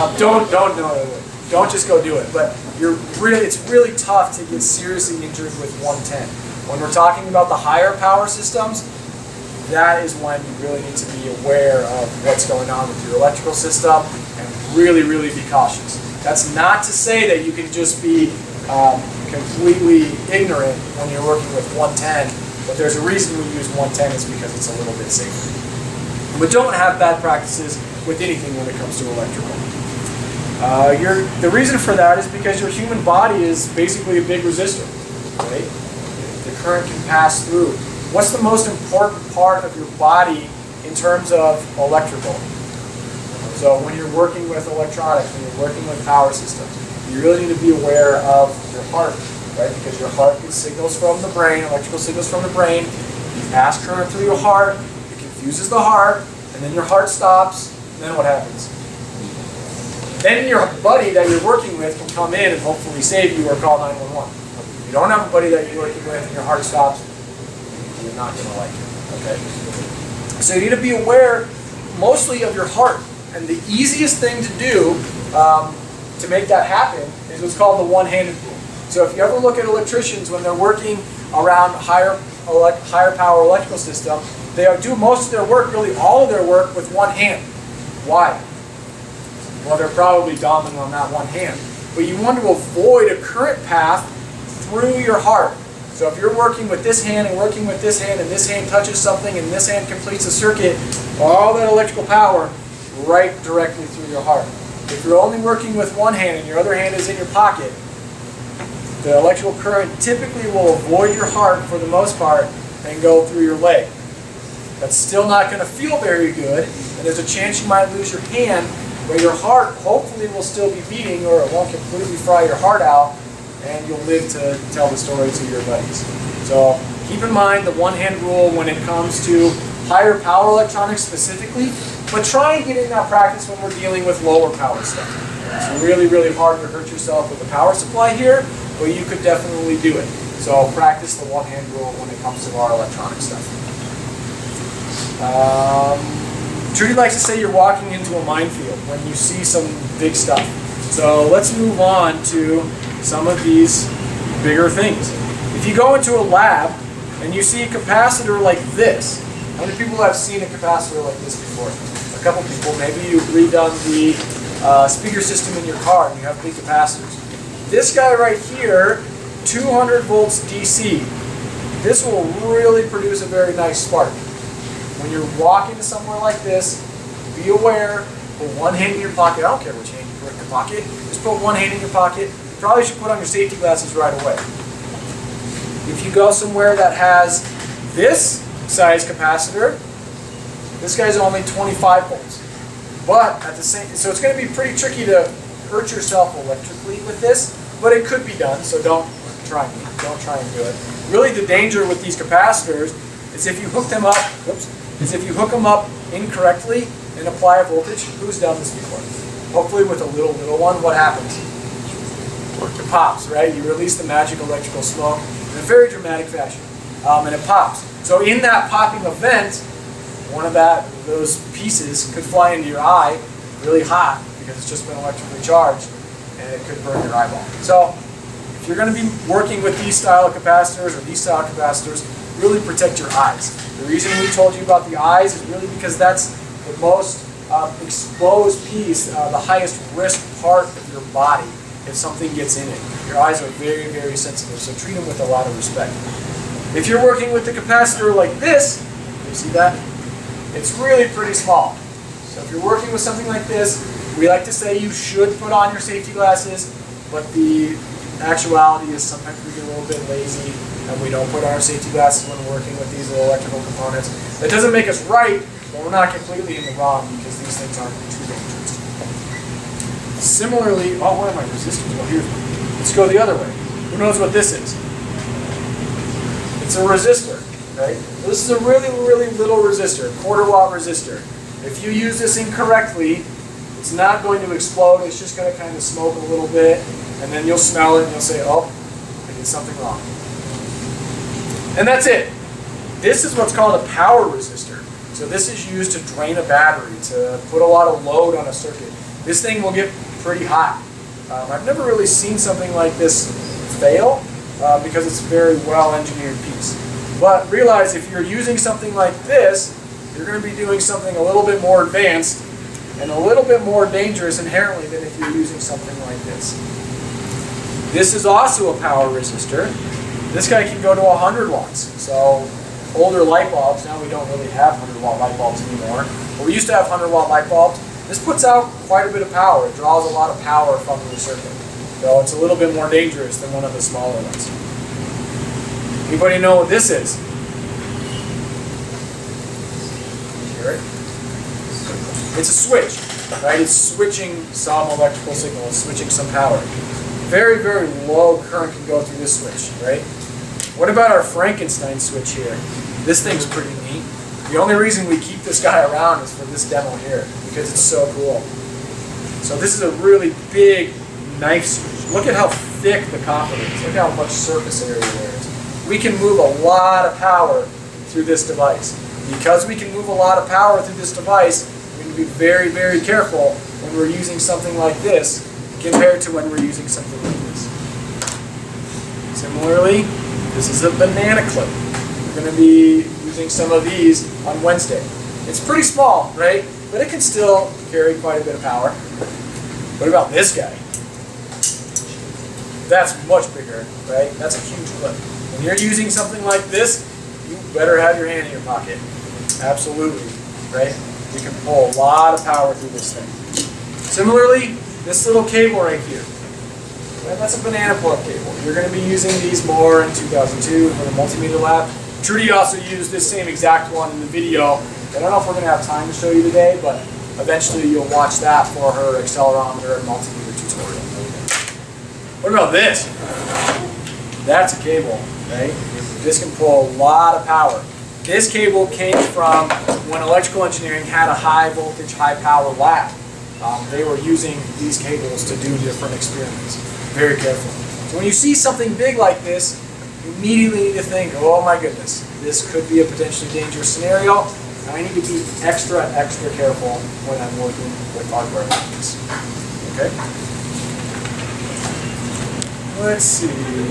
Don't just go do it. But it's really tough to get seriously injured with 110. When we're talking about the higher power systems, that is when you really need to be aware of what's going on with your electrical system and really, really be cautious. That's not to say that you can just be completely ignorant when you're working with 110, but there's a reason we use 110 is because it's a little bit safer. But don't have bad practices with anything when it comes to electrical. The reason for that is because your human body is basically a big resistor, right? The current can pass through. What's the most important part of your body in terms of electrical? So when you're working with electronics, when you're working with power systems, you really need to be aware of your heart, right? Because your heart gets signals from the brain, electrical signals from the brain. You pass current through your heart, it confuses the heart, and then your heart stops, and then what happens? Then your buddy that you're working with can come in and hopefully save you or call 911. If you don't have a buddy that you're working with and your heart stops, you're not going to like it, okay? So you need to be aware mostly of your heart. And the easiest thing to do to make that happen is what's called the one-handed rule. So if you ever look at electricians when they're working around higher power electrical system, they do most of their work, really all of their work, with one hand. Why? Well, they're probably dominant on that one hand. But you want to avoid a current path through your heart. So if you're working with this hand and working with this hand, and this hand touches something and this hand completes a circuit, all that electrical power right directly through your heart. If you're only working with one hand and your other hand is in your pocket, the electrical current typically will avoid your heart for the most part and go through your leg. That's still not going to feel very good, and there's a chance you might lose your hand, but your heart hopefully will still be beating, or it won't completely fry your heart out, and you'll live to tell the story to your buddies. So keep in mind the one-hand rule when it comes to higher power electronics specifically, but try and get in that practice when we're dealing with lower power stuff. It's really, really hard to hurt yourself with the power supply here, but you could definitely do it. So practice the one-hand rule when it comes to our electronic stuff. Trudy likes to say you're walking into a minefield when you see some big stuff. So let's move on to some of these bigger things. If you go into a lab and you see a capacitor like this, how many people have seen a capacitor like this before? A couple people. Maybe you've redone the speaker system in your car and you have big capacitors. This guy right here, 200 volts DC. This will really produce a very nice spark. When you're walking to somewhere like this, be aware, put one hand in your pocket. I don't care which hand you put your pocket. Just put one hand in your pocket. You probably should put on your safety glasses right away. If you go somewhere that has this size capacitor, this guy's only 25 volts. But at the same, so it's going to be pretty tricky to hurt yourself electrically with this, but it could be done, so don't try and do it. Really the danger with these capacitors is if you hook them up, incorrectly and apply a voltage. Who's done this before? Hopefully with a little one, what happens? It pops, right? You release the magic electrical smoke in a very dramatic fashion, and it pops. So in that popping event, one of those pieces could fly into your eye really hot because it's just been electrically charged, and it could burn your eyeball. So if you're going to be working with these style of capacitors or these style of capacitors, really protect your eyes. The reason we told you about the eyes is really because that's the most exposed piece, the highest risk part of your body if something gets in it. Your eyes are very, very sensitive, so treat them with a lot of respect. If you're working with a capacitor like this, you see that? It's really pretty small. So if you're working with something like this, we like to say you should put on your safety glasses, but the actuality is sometimes we get a little bit lazy and we don't put on our safety glasses when we're working with these little electrical components. That doesn't make us right, but we're not completely in the wrong because these things aren't too dangerous. Similarly, oh, what are my resistors? Well, here's one. Let's go the other way. Who knows what this is? It's a resistor, right? So this is a really, really little resistor, quarter-watt resistor. If you use this incorrectly, it's not going to explode. It's just going to kind of smoke a little bit, and then you'll smell it and you'll say, oh, I did something wrong. And that's it. This is what's called a power resistor. So this is used to drain a battery, to put a lot of load on a circuit. This thing will get pretty hot. I've never really seen something like this fail because it's a very well engineered piece. But realize if you're using something like this, you're going to be doing something a little bit more advanced and a little bit more dangerous inherently than if you're using something like this. This is also a power resistor. This guy can go to 100 watts. So older light bulbs, now we don't really have 100-watt light bulbs anymore, but we used to have 100-watt light bulbs. This puts out quite a bit of power. It draws a lot of power from the circuit. So it's a little bit more dangerous than one of the smaller ones. Anybody know what this is? Hear it? It's a switch, right? It's switching some electrical signal. It's switching some power. Very, very low current can go through this switch, right? What about our Frankenstein switch here? This thing's pretty neat. The only reason we keep this guy around is for this demo here, because it's so cool. So this is a really big knife switch. Look at how thick the copper is. Look how much surface area there is. We can move a lot of power through this device. Because we can move a lot of power through this device, we need to be very, very careful when we're using something like this compared to when we're using something like this. Similarly, this is a banana clip. We're going to be using some of these on Wednesday. It's pretty small, right? But it can still carry quite a bit of power. What about this guy? That's much bigger, right? That's a huge clip. When you're using something like this, you better have your hand in your pocket. Absolutely, right? You can pull a lot of power through this thing. Similarly, this little cable right here. Right? That's a banana plug cable. You're going to be using these more in 2002 for the multimeter lab. Trudy also used this same exact one in the video. I don't know if we're going to have time to show you today, but eventually you'll watch that for her accelerometer and multimeter tutorial. What about this? That's a cable, right? This can pull a lot of power. This cable came from when electrical engineering had a high voltage, high power lab. They were using these cables to do different experiments. Very careful. So when you see something big like this, you immediately need to think, oh my goodness, this could be a potentially dangerous scenario. I need to be extra, extra careful when I'm working with hardware like this. Okay? Let's see.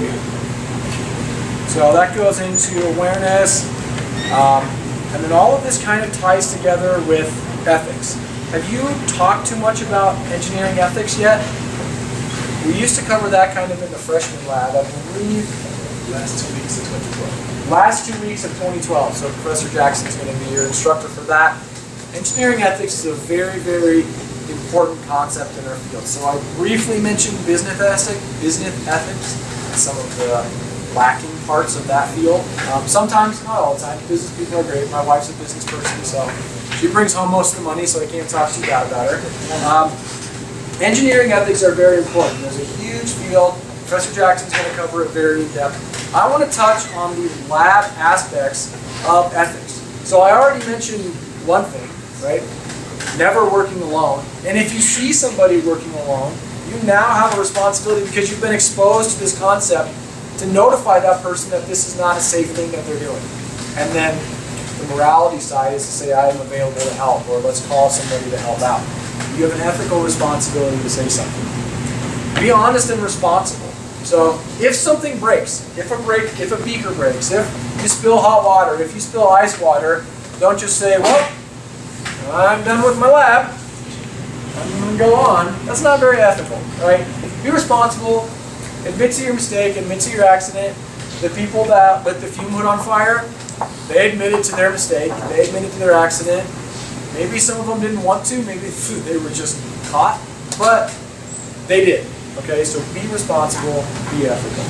So that goes into awareness. And then all of this kind of ties together with ethics. Have you talked too much about engineering ethics yet? We used to cover that kind of in the freshman lab, I believe, Last 2 weeks of 2012. last 2 weeks of 2012. So Professor Jackson's going to be your instructor for that. Engineering ethics is a very, very important concept in our field. So I briefly mentioned business ethics, and some of the lacking parts of that field. Sometimes, not all the time, business people are great. My wife's a business person, so she brings home most of the money, so I can't talk too bad about her. Engineering ethics are very important. There's a huge field. Professor Jackson's going to cover it very in depth. I want to touch on the lab aspects of ethics. So I already mentioned one thing, right? Never working alone. And if you see somebody working alone, you now have a responsibility, because you've been exposed to this concept, to notify that person that this is not a safe thing that they're doing. And then the morality side is to say, I am available to help, or let's call somebody to help out. You have an ethical responsibility to say something. Be honest and responsible. So if something breaks, if a beaker breaks, if you spill hot water, if you spill ice water, don't just say, well, I'm done with my lab, I'm going to go on. That's not very ethical, right? Be responsible, admit to your mistake, admit to your accident. The people that lit the fume hood on fire, they admitted to their mistake, they admitted to their accident. Maybe some of them didn't want to, maybe they were just caught, but they did. Okay, so be responsible, be ethical.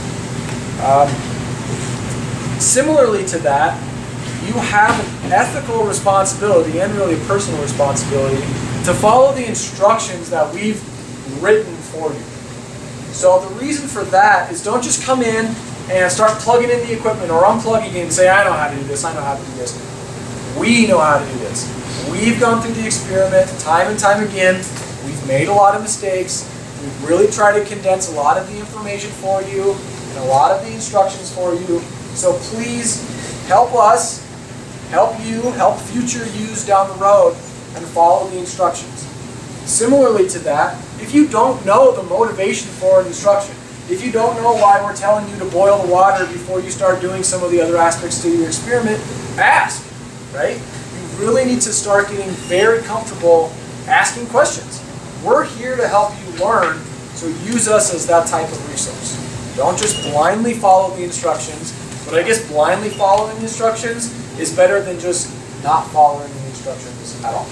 Similarly to that, you have an ethical responsibility and really a personal responsibility to follow the instructions that we've written for you. So the reason for that is, don't just come in and start plugging in the equipment or unplugging it and say, I know how to do this, I know how to do this. We know how to do this. We've gone through the experiment time and time again. We've made a lot of mistakes. We've really tried to condense a lot of the information for you and a lot of the instructions for you. So please help us, help you, help future yous down the road, and follow the instructions. Similarly to that, if you don't know the motivation for an instruction, if you don't know why we're telling you to boil the water before you start doing some of the other aspects to your experiment, ask, right? You really need to start getting very comfortable asking questions. We're here to help you learn, so use us as that type of resource. Don't just blindly follow the instructions, but I guess blindly following the instructions is better than just not following the instructions at all.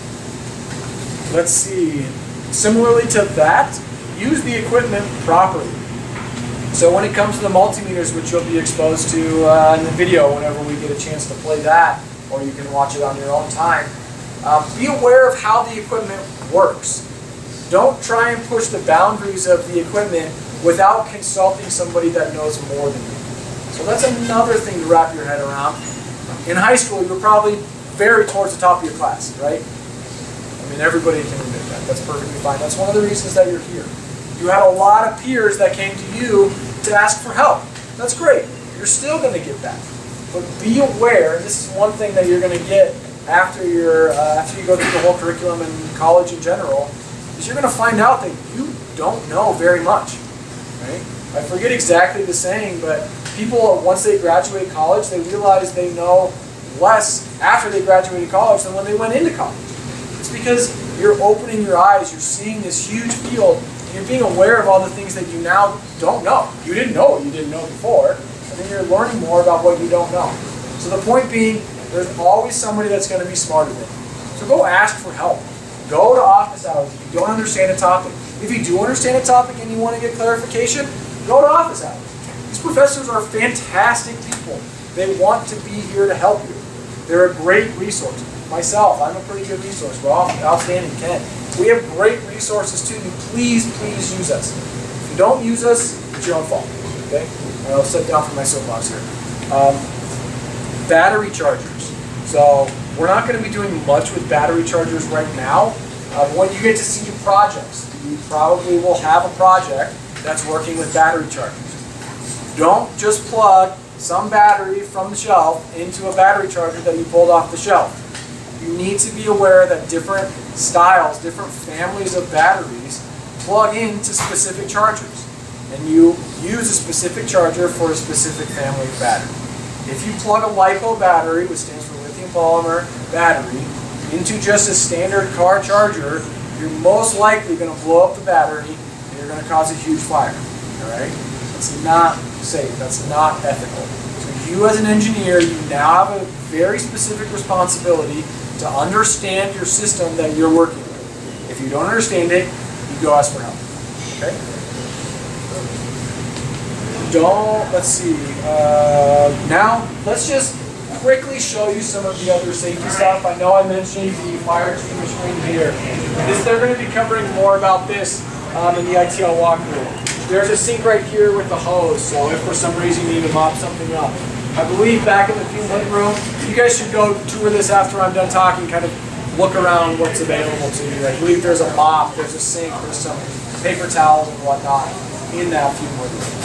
Let's see. Similarly to that, use the equipment properly. So when it comes to the multimeters, which you'll be exposed to in the video whenever we get a chance to play that, or you can watch it on your own time, be aware of how the equipment works. Don't try and push the boundaries of the equipment without consulting somebody that knows more than you. So that's another thing to wrap your head around. In high school, you were probably very towards the top of your class, right? I mean, everybody can admit that. That's perfectly fine. That's one of the reasons that you're here. You had a lot of peers that came to you to ask for help. That's great. You're still going to get that. But be aware, and this is one thing that you're going to get after you go through the whole curriculum and college in general, is you're going to find out that you don't know very much. Right? I forget exactly the saying, but people, once they graduate college, they realize they know less after they graduated college than when they went into college. It's because you're opening your eyes, you're seeing this huge field, and you're being aware of all the things that you now don't know. You didn't know what you didn't know before, and then you're learning more about what you don't know. So the point being, there's always somebody that's going to be smarter than you. So go ask for help. Go to office hours if you don't understand a topic. If you do understand a topic and you want to get clarification, go to office hours. These professors are fantastic people. They want to be here to help you. They're a great resource. Myself, I'm a pretty good resource. We're all outstanding, Ken. We have great resources too. Please, please use us. If you don't use us, it's your own fault. Okay? I'll sit down for my soapbox here. Battery chargers. So we're not going to be doing much with battery chargers right now. When you get to see projects, you probably will have a project that's working with battery chargers. Don't just plug some battery from the shelf into a battery charger that you pulled off the shelf. You need to be aware that different styles, different families of batteries plug into specific chargers. And you use a specific charger for a specific family of battery. If you plug a LiPo battery, which stands for lithium polymer battery, into just a standard car charger, you're most likely going to blow up the battery and you're going to cause a huge fire. Alright? That's not safe. That's not ethical. So you as an engineer, you now have a very specific responsibility to understand your system that you're working with. If you don't understand it, you go ask for help. Okay? Let's see. Now, let's just quickly show you some of the other safety stuff. I know I mentioned the fire extinguisher here. They're going to be covering more about this in the ITL walkthrough. There's a sink right here with the hose, so if for some reason you need to mop something up. I believe back in the fume hood room, you guys should go tour this after I'm done talking, kind of look around what's available to you. I believe there's a mop, there's a sink, there's some paper towels and whatnot in that fume hood room.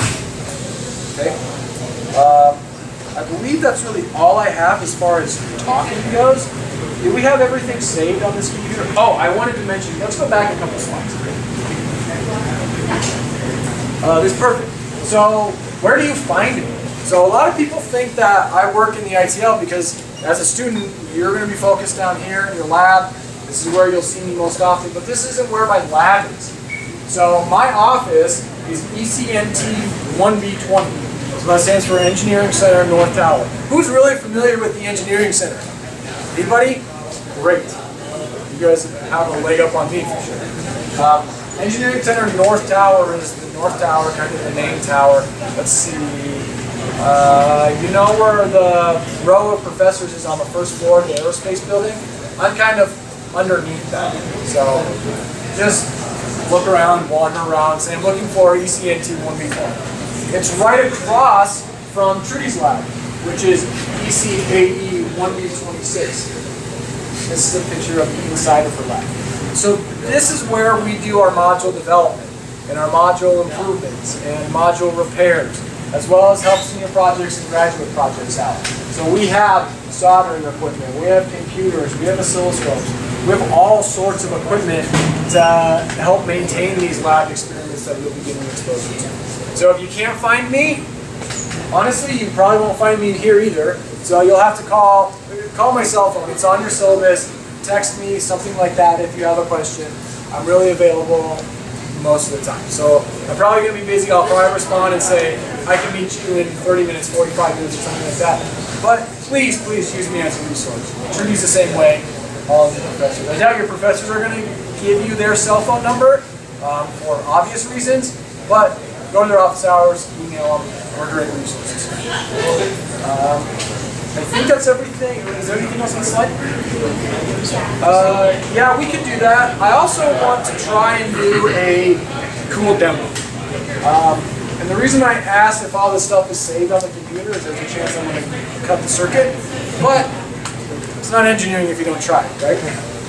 Okay? I believe that's really all I have as far as talking goes. Do we have everything saved on this computer? Oh, I wanted to mention, let's go back a couple slides. This is perfect. So, where do you find me? So, a lot of people think that I work in the ITL because as a student, you're going to be focused down here in your lab. This is where you'll see me most often, but this isn't where my lab is. So, my office is ECNT 1B20. So that stands for Engineering Center North Tower. Who's really familiar with the Engineering Center? Anybody? Great. You guys have a leg up on me for sure. Engineering Center North Tower is the North Tower, kind of the main tower. Let's see. You know where the row of professors is on the first floor of the aerospace building? I'm kind of underneath that. So just look around, wander around, say I'm looking for ECNT 1B20. It's right across from Trudy's lab, which is ECAE 1B26. This is a picture of the inside of her lab. So this is where we do our module development and our module improvements and module repairs, as well as help senior projects and graduate projects out. So we have soldering equipment, we have computers, we have oscilloscopes, we have all sorts of equipment to help maintain these lab experiments that you'll be getting exposure to. So if you can't find me, honestly, you probably won't find me here either. So you'll have to call my cell phone. It's on your syllabus. Text me, something like that if you have a question. I'm really available most of the time. So I'm probably going to be busy. I'll probably respond and say, I can meet you in 30 minutes, 45 minutes, or something like that. But please, please use me as a resource. Trudy's the same way, all of the professors. I doubt your professors are going to give you their cell phone number for obvious reasons, but go to their office hours, email them, we're great resources. I think that's everything. Is there anything else on the slide? Yeah, we could do that. I also want to try and do a cool demo. And the reason I asked if all this stuff is saved on the computer is there's a chance I'm going to cut the circuit. But it's not engineering if you don't try it, right?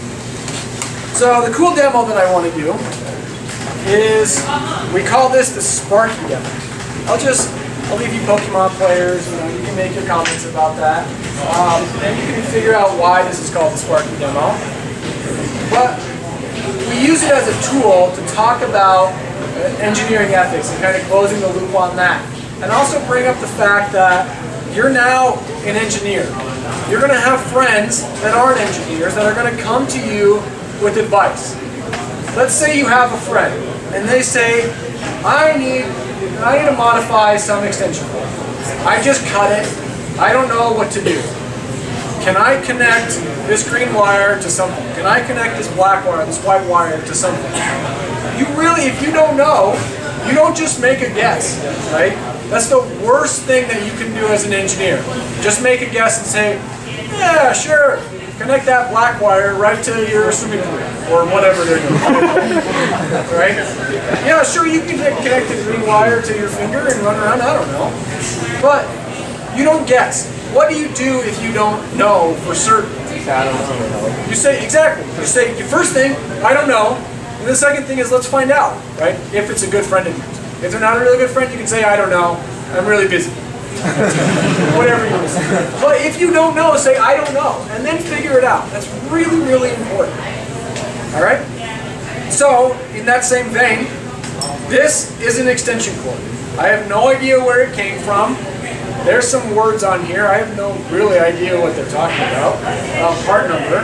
So the cool demo that I want to do is, we call this the Sparky demo. I'll leave you Pokemon players, you can make your comments about that. And you can figure out why this is called the Sparky demo. But we use it as a tool to talk about engineering ethics and kind of closing the loop on that. And also bring up the fact that you're now an engineer. You're going to have friends that aren't engineers that are going to come to you with advice. Let's say you have a friend and they say, I need to modify some extension cord. I just cut it. I don't know what to do. Can I connect this green wire to something? Can I connect this black wire, this white wire to something? You really, if you don't know, you don't just make a guess, right? That's the worst thing that you can do as an engineer. Just make a guess and say, yeah, sure. Connect that black wire right to your swimming pool, or whatever they're doing. Right? Yeah, sure, you can connect the green wire to your finger and run around, I don't know. But you don't guess. What do you do if you don't know for certain? I don't know. You say, exactly. You say, your first thing, I don't know. And the second thing is, let's find out, right? If it's a good friend of yours. If they're not a really good friend, you can say, I don't know. I'm really busy. Whatever you want to say. But if you don't know, say, I don't know. And then figure it out. That's really, really important. All right? So, in that same vein, this is an extension cord. I have no idea where it came from. There's some words on here. I have no really idea what they're talking about. Part number.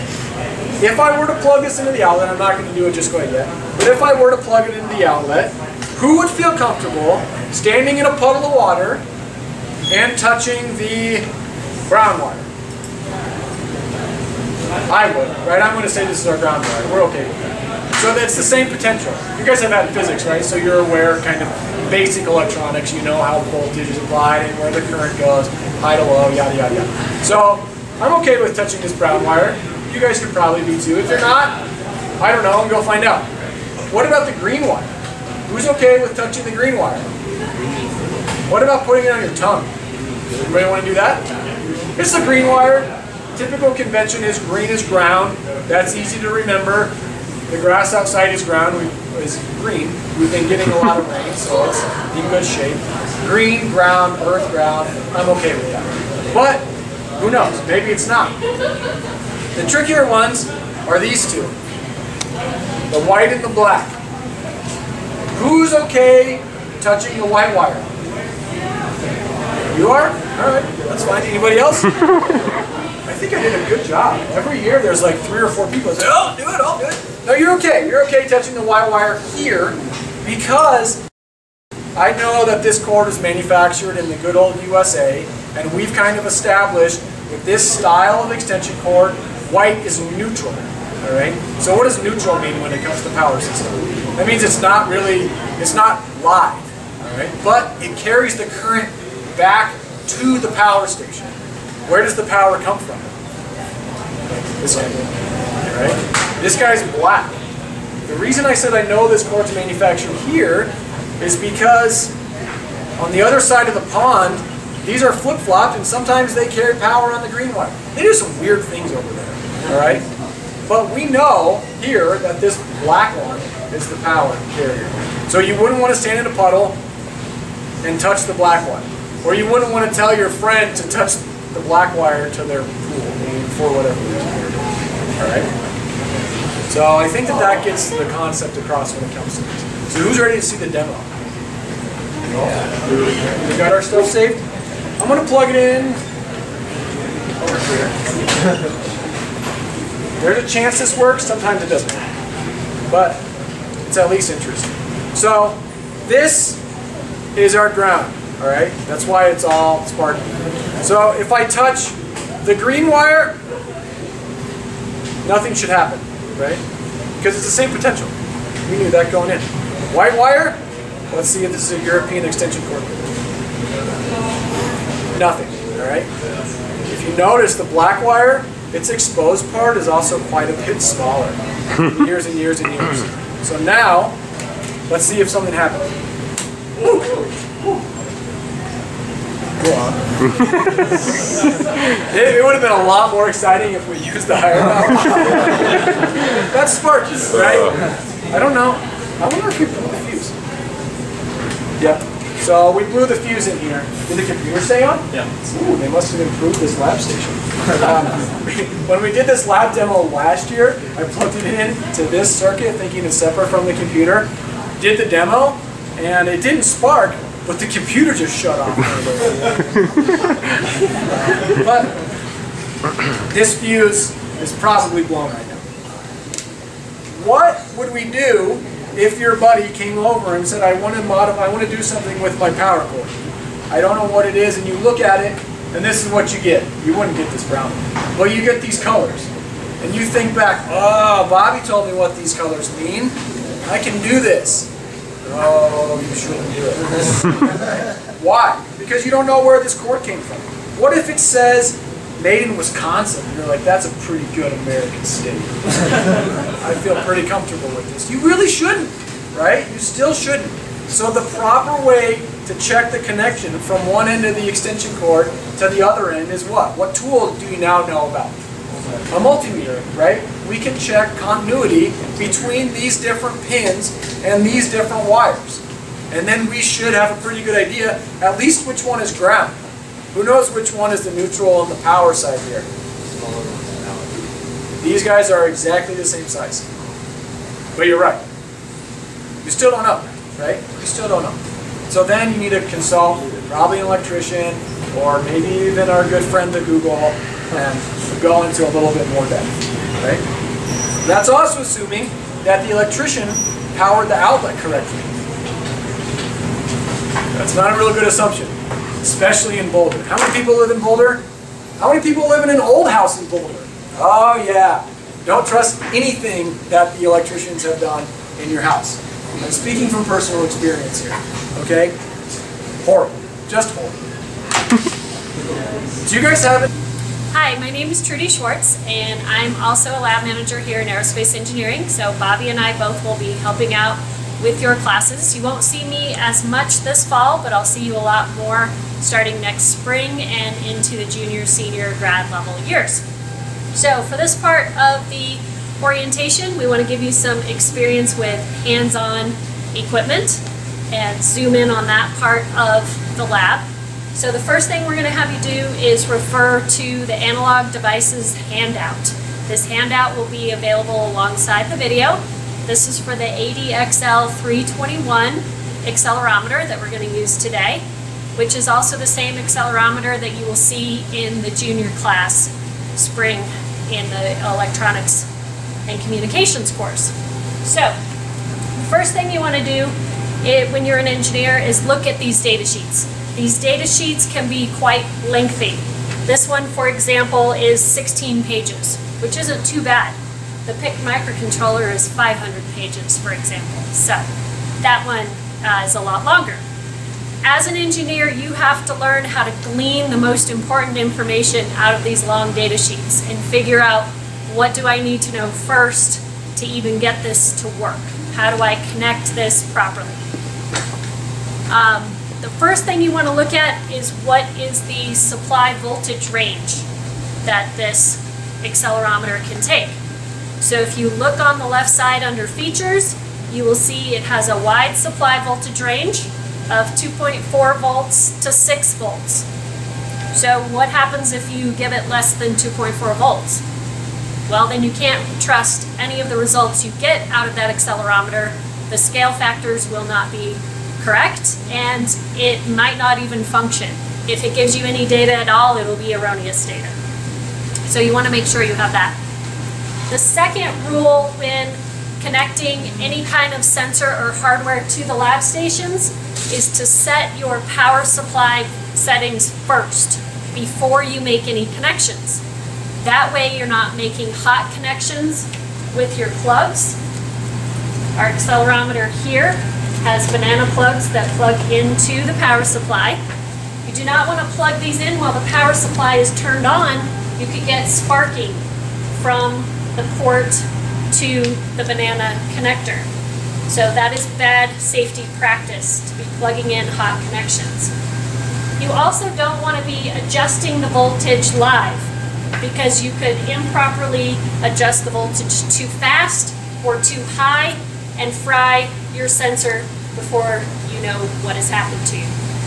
If I were to plug this into the outlet, I'm not going to do it just quite yet, but if I were to plug it into the outlet, who would feel comfortable standing in a puddle of water and touching the ground wire? I would, right? I'm going to say this is our ground wire. We're okay with that. So that's the same potential. You guys have had physics, right? So you're aware kind of basic electronics. You know how the voltage is applied and where the current goes, high to low, yada, yada, yada. So I'm okay with touching this brown wire. You guys could probably be too. If you're not, I don't know, go find out. What about the green wire? Who's okay with touching the green wire? What about putting it on your tongue? Anybody want to do that? It's the green wire. Typical convention is green is ground. That's easy to remember. The grass outside is is green. We've been getting a lot of rain, so it's in good shape. Green, ground, earth, ground. I'm okay with that. But who knows? Maybe it's not. The trickier ones are these two. The white and the black. Who's okay touching the white wire? You are? Alright, that's fine. Anybody else? I think I did a good job. Every year there's like 3 or 4 people that say, oh, do it, I'll do it. No, you're okay. You're okay touching the white wire here because I know that this cord is manufactured in the good old USA, and we've kind of established with this style of extension cord, white is neutral. Alright? So what does neutral mean when it comes to power system? That means it's not live. Alright? But it carries the current back to the power station. Where does the power come from? This guy. Right? This guy's black. The reason I said I know this cord's manufactured here is because on the other side of the pond, these are flip-flopped and sometimes they carry power on the green wire. They do some weird things over there. Alright? But we know here that this black one is the power carrier. So you wouldn't want to stand in a puddle and touch the black one. Or you wouldn't want to tell your friend to touch the black wire to their pool for whatever reason. Alright? So I think that gets the concept across when it comes to this. So who's ready to see the demo? We got our stuff saved? I'm going to plug it in over here. There's a chance this works, sometimes it doesn't. But it's at least interesting. So this is our ground. Alright, that's why it's all sparking. So if I touch the green wire, nothing should happen, right? Because it's the same potential. We knew that going in. White wire, let's see if this is a European extension cord. Nothing, alright? If you notice the black wire, its exposed part is also quite a bit smaller. Years and years and years. So now, let's see if something happens. Go on. It would have been a lot more exciting if we used the higher power. That's sparky, right? I don't know. I wonder if we blew the fuse. Yep. So we blew the fuse in here. Did the computer stay on? Yeah. Ooh, they must have improved this lab station. When we did this lab demo last year, I plugged it in to this circuit thinking it's separate from the computer. Did the demo, and it didn't spark. But the computer just shut off. But this fuse is probably blown right now. What would we do if your buddy came over and said, I want to do something with my power cord. I don't know what it is, and you look at it, and this is what you get. You wouldn't get this brown. Well, you get these colors. And you think back, oh, Bobby told me what these colors mean. I can do this. Oh, you shouldn't do it. Why? Because you don't know where this cord came from. What if it says made in Wisconsin? And you're like, that's a pretty good American state. I feel pretty comfortable with this. You really shouldn't, right? You still shouldn't. So the proper way to check the connection from one end of the extension cord to the other end is what? What tool do you now know about? A multimeter, right? We can check continuity between these different pins and these different wires. And then we should have a pretty good idea at least which one is ground. Who knows which one is the neutral on the power side here? These guys are exactly the same size. But you're right. You still don't know, right? You still don't know. So then you need to consult probably an electrician or maybe even our good friend the Google and go into a little bit more depth, right? That's also assuming that the electrician powered the outlet correctly. That's not a real good assumption, especially in Boulder. How many people live in Boulder? How many people live in an old house in Boulder? Oh yeah, Don't trust anything that the electricians have done in your house. I'm speaking from personal experience here, okay? Horrible, just horrible. Do you guys have it? Hi, my name is Trudy Schwartz, and I'm also a lab manager here in aerospace engineering. So Bobby and I both will be helping out with your classes. You won't see me as much this fall, but I'll see you a lot more starting next spring and into the junior, senior, grad level years. So for this part of the orientation, we want to give you some experience with hands-on equipment and zoom in on that part of the lab. So the first thing we're going to have you do is refer to the Analog Devices handout. This handout will be available alongside the video. This is for the ADXL 321 accelerometer that we're going to use today, which is also the same accelerometer that you will see in the junior class spring in the electronics and communications course. So the first thing you want to do when you're an engineer is look at these data sheets. These data sheets can be quite lengthy. This one, for example, is 16 pages, which isn't too bad. The PIC microcontroller is 500 pages, for example. So that one is a lot longer. As an engineer, you have to learn how to glean the most important information out of these long data sheets and figure out, what do I need to know first to even get this to work? How do I connect this properly? The first thing you want to look at is what is the supply voltage range that this accelerometer can take. So if you look on the left side under features, you will see it has a wide supply voltage range of 2.4 volts to 6 volts. So what happens if you give it less than 2.4 volts? Well, then you can't trust any of the results you get out of that accelerometer. The scale factors will not be correct, and it might not even function. If it gives you any data at all, it'll be erroneous data. So you want to make sure you have that. The second rule when connecting any kind of sensor or hardware to the lab stations is to set your power supply settings first before you make any connections. That way you're not making hot connections with your plugs. Our accelerometer here has banana plugs that plug into the power supply. You do not want to plug these in while the power supply is turned on. You could get sparking from the port to the banana connector. So that is bad safety practice to be plugging in hot connections. You also don't want to be adjusting the voltage live, because you could improperly adjust the voltage too fast or too high and fry your sensor before you know what has happened to you.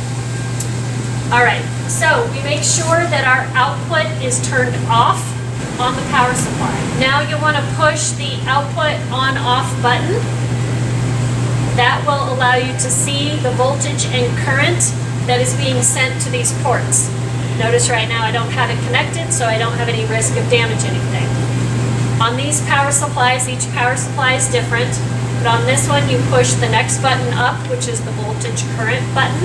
Alright, so we make sure that our output is turned off on the power supply. Now you want to push the output on-off button. That will allow you to see the voltage and current that is being sent to these ports. Notice right now I don't have it connected, so I don't have any risk of damaging anything. On these power supplies, each power supply is different, but on this one you push the next button up, which is the voltage current button.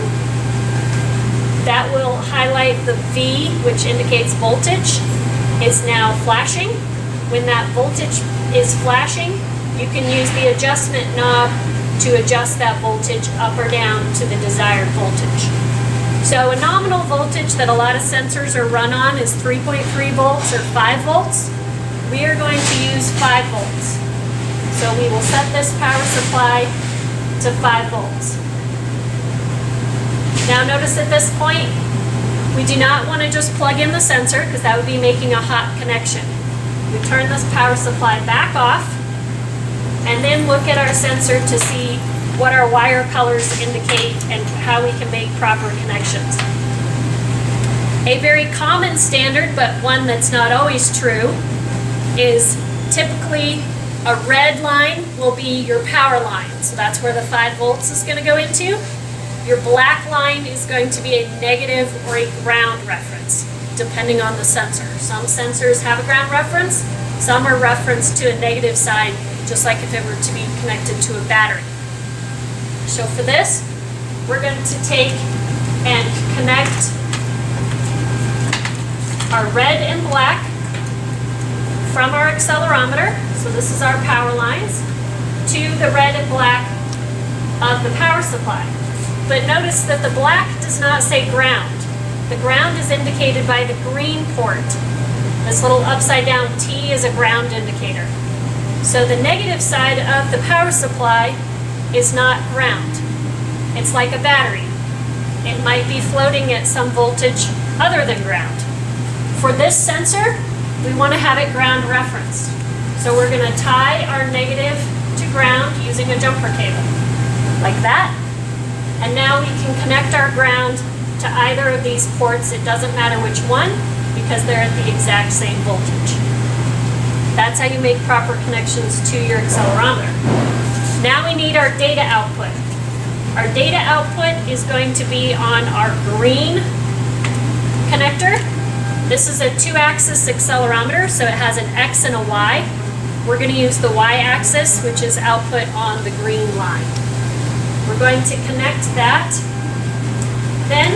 That will highlight the V, which indicates voltage, is now flashing. When that voltage is flashing, you can use the adjustment knob to adjust that voltage up or down to the desired voltage. So a nominal voltage that a lot of sensors are run on is 3.3 volts or 5 volts. We are going to use 5 volts. So we will set this power supply to 5 volts. Now notice at this point, we do not want to just plug in the sensor, because that would be making a hot connection. We turn this power supply back off, and then look at our sensor to see what our wire colors indicate and how we can make proper connections. A very common standard, but one that's not always true, is typically a red line will be your power line. So that's where the 5 volts is going to go into. Your black line is going to be a negative or a ground reference, depending on the sensor. Some sensors have a ground reference, some are referenced to a negative side, just like if it were to be connected to a battery. So for this, we're going to take and connect our red and black from our accelerometer, so this is our power lines, to the red and black of the power supply. But notice that the black does not say ground. The ground is indicated by the green port. This little upside down T is a ground indicator. So the negative side of the power supply is not ground. It's like a battery. It might be floating at some voltage other than ground. For this sensor, we want to have it ground referenced. So we're going to tie our negative to ground using a jumper cable, like that. And now we can connect our ground to either of these ports. It doesn't matter which one, because they're at the exact same voltage. That's how you make proper connections to your accelerometer. Now we need our data output. Our data output is going to be on our green connector. This is a 2-axis accelerometer, so it has an X and a Y. We're going to use the Y-axis, which is output on the green line. We're going to connect that then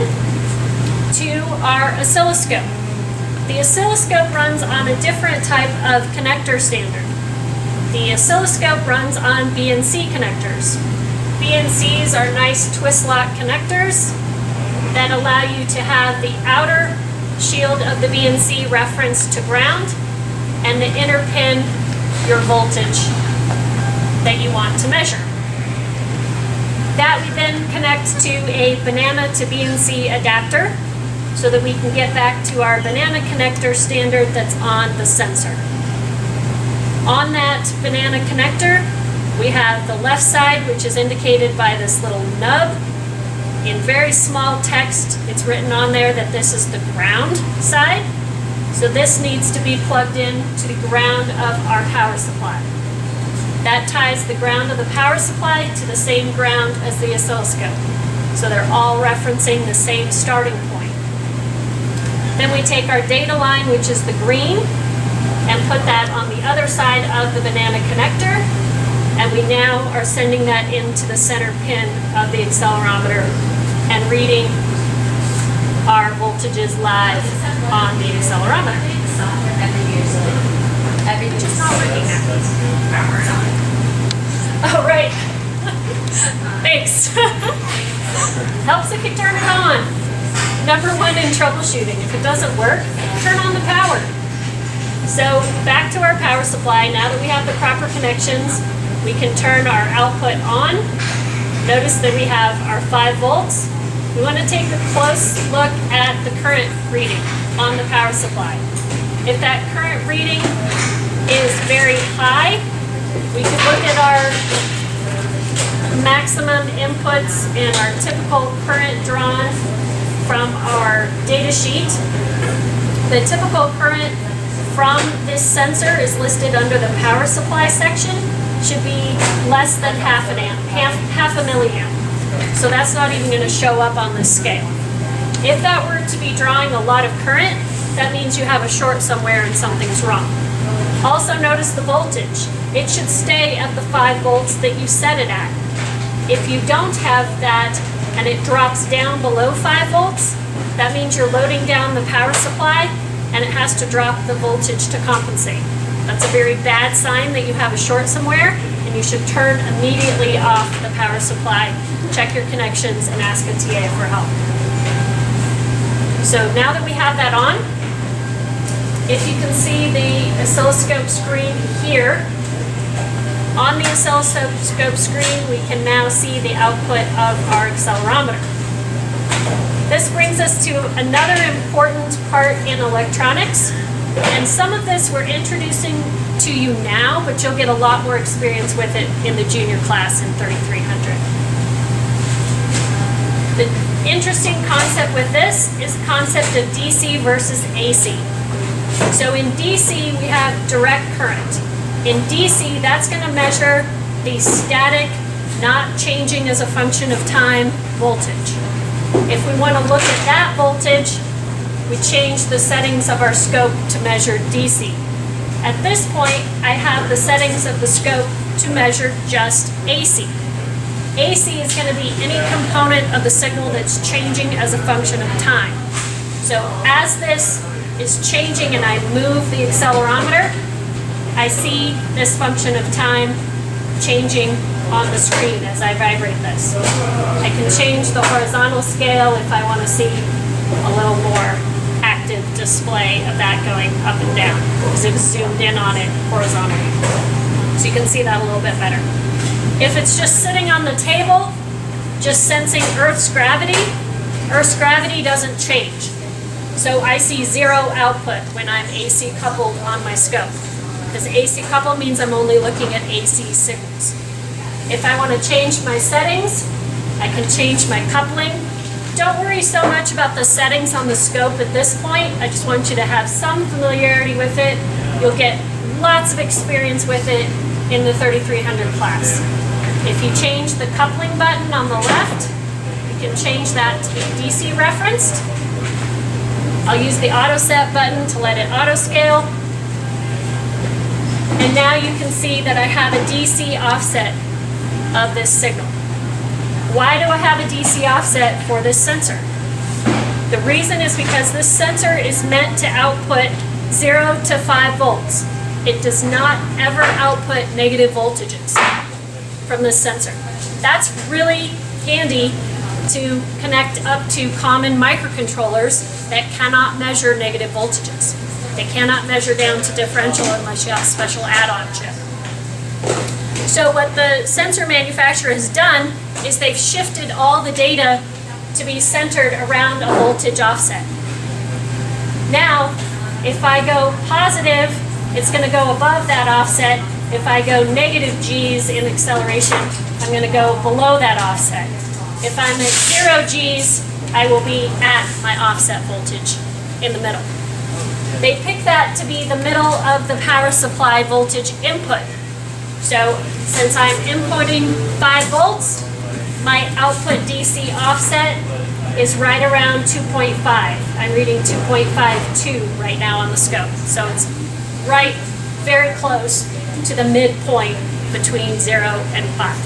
to our oscilloscope. The oscilloscope runs on a different type of connector standard. The oscilloscope runs on BNC connectors. BNCs are nice twist lock connectors that allow you to have the outer shield of the BNC referenced to ground and the inner pin your voltage that you want to measure. That we then connect to a banana to BNC adapter so that we can get back to our banana connector standard that's on the sensor. On that banana connector, we have the left side, which is indicated by this little nub. In very small text, it's written on there that this is the ground side. So this needs to be plugged in to the ground of our power supply. That ties the ground of the power supply to the same ground as the oscilloscope. So they're all referencing the same starting point. Then we take our data line, which is the green, and put that on the other side of the banana connector. And we now are sending that into the center pin of the accelerometer and reading our voltages live on the accelerometer. Just not working now. Oh, right. Thanks. Helps if you turn it on. Number one in troubleshooting, if it doesn't work, turn on the power. So back to our power supply. Now that we have the proper connections, we can turn our output on. Notice that we have our 5 volts. We want to take a close look at the current reading on the power supply. If that current reading is very high, we can look at our maximum inputs and our typical current drawn from our data sheet. The typical current from this sensor is listed under the power supply section. Should be less than half a milliamp. So that's not even going to show up on this scale. If that were to be drawing a lot of current, that means you have a short somewhere and something's wrong. Also notice the voltage. It should stay at the 5 volts that you set it at. If you don't have that and it drops down below 5 volts, that means you're loading down the power supply and it has to drop the voltage to compensate. That's a very bad sign that you have a short somewhere, and you should turn immediately off the power supply, check your connections, and ask a TA for help. So now that we have that on, if you can see the oscilloscope screen here, on the oscilloscope screen we can now see the output of our accelerometer. This brings us to another important part in electronics. And some of this we're introducing to you now, but you'll get a lot more experience with it in the junior class in 3300. The interesting concept with this is the concept of DC versus AC. So in DC, we have direct current. In DC, that's going to measure the static, not changing as a function of time, voltage. If we want to look at that voltage, we change the settings of our scope to measure DC. At this point, I have the settings of the scope to measure just AC. AC is going to be any component of the signal that's changing as a function of time. So as this is changing and I move the accelerometer, I see this function of time changing on the screen as I vibrate this. I can change the horizontal scale if I want to see a little more active display of that going up and down, because it was zoomed in on it horizontally. So you can see that a little bit better. If it's just sitting on the table, just sensing Earth's gravity doesn't change. So I see zero output when I'm AC coupled on my scope, because AC coupled means I'm only looking at AC signals. If I want to change my settings, I can change my coupling. Don't worry so much about the settings on the scope at this point. I just want you to have some familiarity with it. You'll get lots of experience with it in the 3300 class. If you change the coupling button on the left, you can change that to be DC referenced. I'll use the auto set button to let it auto scale. And now you can see that I have a DC offset of this signal. Why do I have a DC offset for this sensor? The reason is because this sensor is meant to output 0 to 5 volts. It does not ever output negative voltages from this sensor. That's really handy to connect up to common microcontrollers that cannot measure negative voltages. They cannot measure down to differential unless you have a special add-on chip. So what the sensor manufacturer has done is they've shifted all the data to be centered around a voltage offset. Now, if I go positive, it's going to go above that offset. If I go negative G's in acceleration, I'm going to go below that offset. If I'm at 0 G's, I will be at my offset voltage in the middle. They pick that to be the middle of the power supply voltage input. So since I'm inputting 5 volts, my output DC offset is right around 2.5. I'm reading 2.52 right now on the scope. So it's right very close to the midpoint between 0 and 5.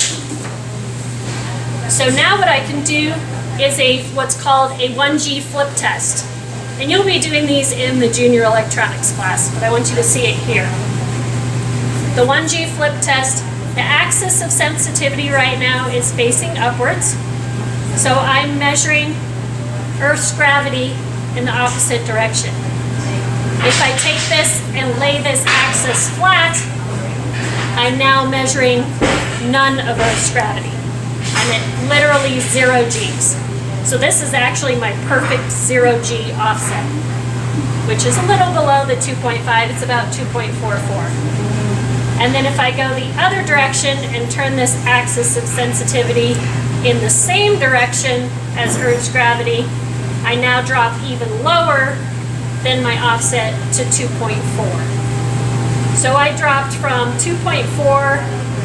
So now what I can do is what's called a 1G flip test. And you'll be doing these in the junior electronics class, but I want you to see it here. The 1G flip test, the axis of sensitivity right now is facing upwards. So I'm measuring Earth's gravity in the opposite direction. If I take this and lay this axis flat, I'm now measuring none of Earth's gravity. I'm at literally 0 G's. So this is actually my perfect 0 G offset, which is a little below the 2.5. It's about 2.44. And then if I go the other direction and turn this axis of sensitivity in the same direction as Earth's gravity, I now drop even lower than my offset to 2.4. So I dropped from 2.44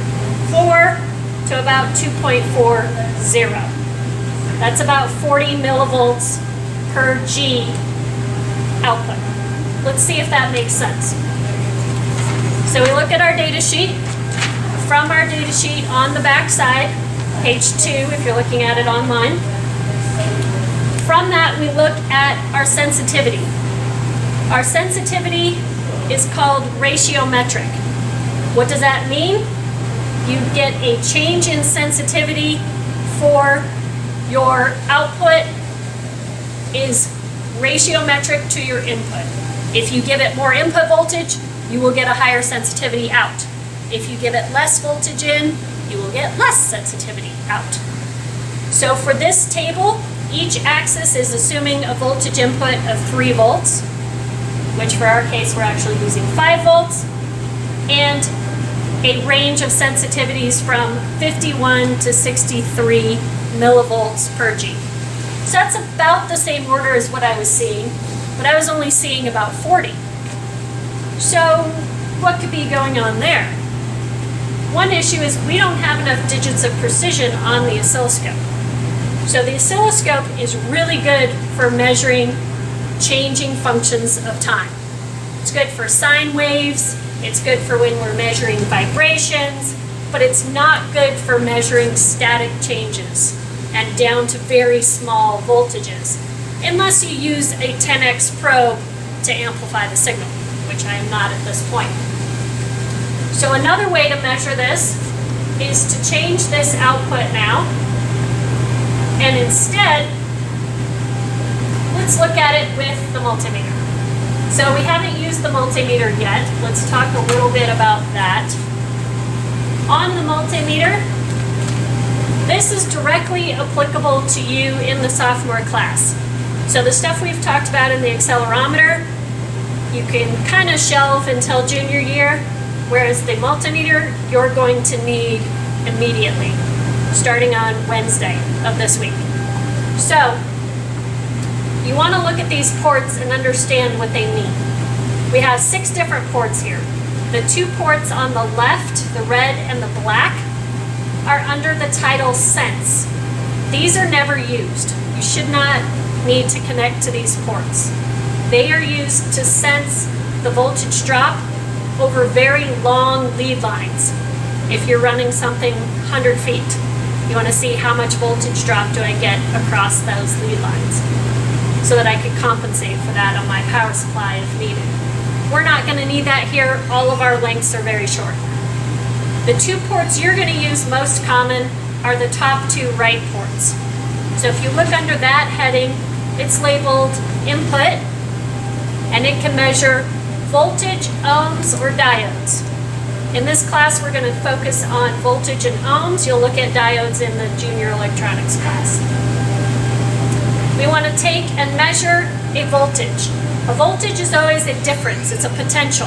to about 2.40. That's about 40 millivolts per G output. Let's see if that makes sense. So we look at our data sheet. From our data sheet on the back side, page 2 if you're looking at it online. From that we look at our sensitivity. Our sensitivity is called ratiometric. What does that mean? You get a change in sensitivity for your output is ratiometric to your input. If you give it more input voltage, you will get a higher sensitivity out. If you give it less voltage in, you will get less sensitivity out. So for this table, each axis is assuming a voltage input of 3 volts, which for our case we're actually using 5 volts, and a range of sensitivities from 51 to 63 millivolts per G. So that's about the same order as what I was seeing, but I was only seeing about 40. So what could be going on there? One issue is we don't have enough digits of precision on the oscilloscope. So the oscilloscope is really good for measuring changing functions of time. It's good for sine waves, it's good for when we're measuring vibrations, but it's not good for measuring static changes and down to very small voltages, unless you use a 10x probe to amplify the signal, which I am not at this point. So another way to measure this is to change this output now, and instead, let's look at it with the multimeter. So we haven't used the multimeter yet. Let's talk a little bit about that. On the multimeter, this is directly applicable to you in the sophomore class. So the stuff we've talked about in the accelerometer, you can kind of shelve until junior year, whereas the multimeter you're going to need immediately, starting on Wednesday of this week. So you want to look at these ports and understand what they mean. We have 6 different ports here. The 2 ports on the left, the red and the black, are under the title Sense. These are never used. You should not need to connect to these ports. They are used to sense the voltage drop over very long lead lines. If you're running something 100 feet, you want to see how much voltage drop do I get across those lead lines, so that I could compensate for that on my power supply if needed. We're not going to need that here. All of our lengths are very short. The 2 ports you're going to use most common are the top 2 right ports. So if you look under that heading, it's labeled input, and it can measure voltage, ohms, or diodes. In this class, we're going to focus on voltage and ohms. You'll look at diodes in the junior electronics class. We want to take and measure a voltage. A voltage is always a difference. It's a potential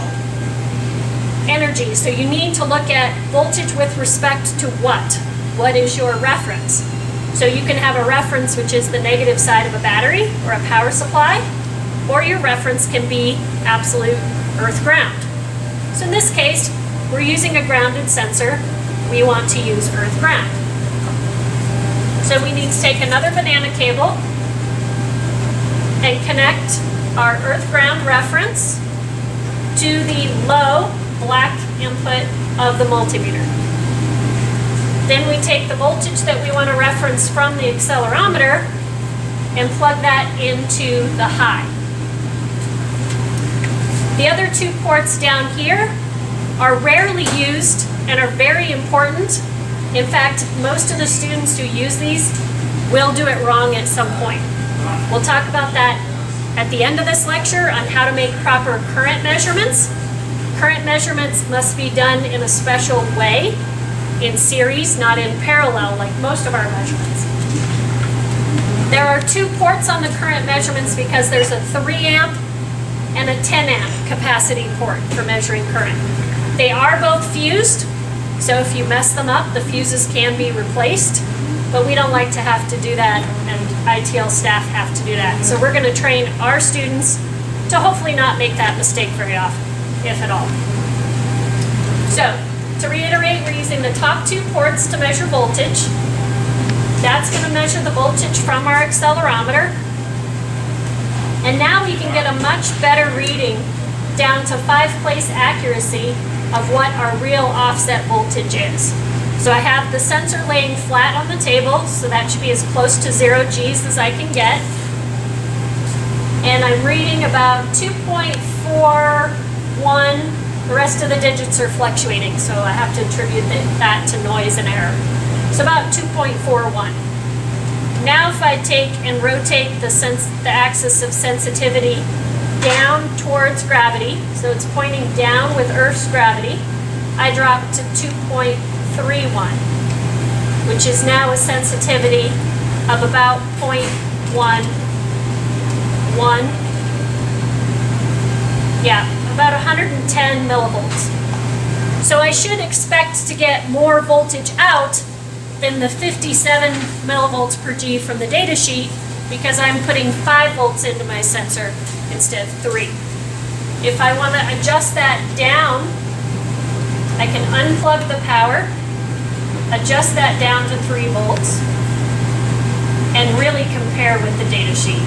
energy. So you need to look at voltage with respect to what? What is your reference? So you can have a reference which is the negative side of a battery or a power supply, or your reference can be absolute earth ground. So in this case, we're using a grounded sensor. We want to use earth ground. So we need to take another banana cable and connect our earth ground reference to the low black input of the multimeter. Then we take the voltage that we want to reference from the accelerometer and plug that into the high. The other 2 ports down here are rarely used and are very important. In fact, most of the students who use these will do it wrong at some point. We'll talk about that at the end of this lecture on how to make proper current measurements. Current measurements must be done in a special way, in series, not in parallel like most of our measurements. There are 2 ports on the current measurements because there's a 3 amp and a 10 amp capacity port for measuring current. They are both fused, so if you mess them up, the fuses can be replaced, but we don't like to have to do that, and ITL staff have to do that. So we're going to train our students to hopefully not make that mistake very often, if at all. So, to reiterate, we're using the top 2 ports to measure voltage. That's going to measure the voltage from our accelerometer. And now we can get a much better reading down to 5-place accuracy of what our real offset voltage is. So I have the sensor laying flat on the table, so that should be as close to 0 G's as I can get. And I'm reading about 2.41. The rest of the digits are fluctuating, so I have to attribute that to noise and error. So about 2.41. Now if I take and rotate the axis of sensitivity down towards gravity, so it's pointing down with Earth's gravity, I drop to 2.31, which is now a sensitivity of about 0.11. Yeah, about 110 millivolts. So I should expect to get more voltage out than the 57 millivolts per G from the data sheet, because I'm putting 5 volts into my sensor instead of 3. If I want to adjust that down, I can unplug the power, adjust that down to 3 volts, and really compare with the data sheet.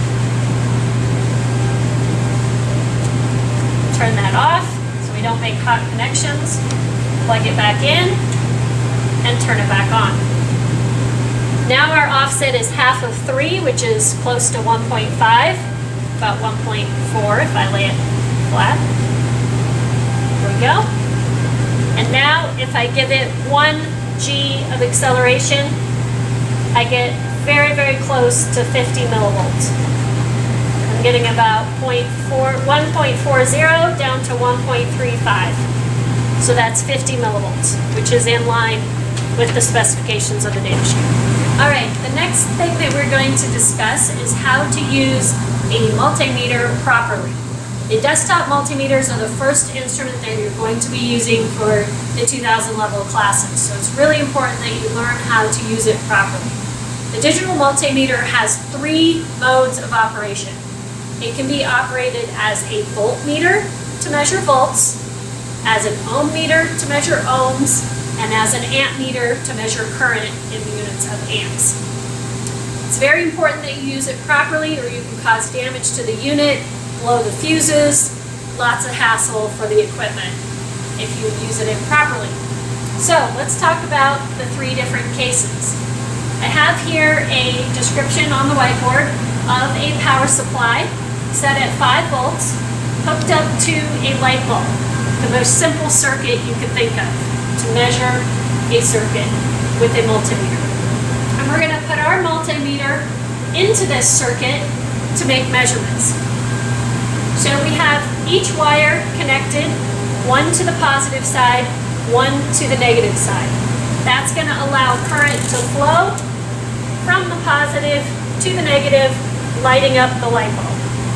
Turn that off so we don't make hot connections, plug it back in, and turn it back on. Now our offset is half of 3, which is close to 1.5, about 1.4 if I lay it flat. There we go. And now if I give it 1 G of acceleration, I get very, very close to 50 millivolts. I'm getting about 1.40 down to 1.35. So that's 50 millivolts, which is in line with the specifications of the data sheet. All right, the next thing that we're going to discuss is how to use a multimeter properly. The desktop multimeters are the first instrument that you're going to be using for the 2000 level classes. So it's really important that you learn how to use it properly. The digital multimeter has 3 modes of operation. It can be operated as a voltmeter to measure volts, as an ohm meter to measure ohms, and as an amp meter to measure current in units of amps. It's very important that you use it properly or you can cause damage to the unit, blow the fuses, lots of hassle for the equipment if you use it improperly. So let's talk about the 3 different cases. I have here a description on the whiteboard of a power supply set at 5 volts hooked up to a light bulb, the most simple circuit you could think of to measure a circuit with a multimeter. And we're going to put our multimeter into this circuit to make measurements. So we have each wire connected, 1 to the positive side, 1 to the negative side. That's going to allow current to flow from the positive to the negative, lighting up the light bulb.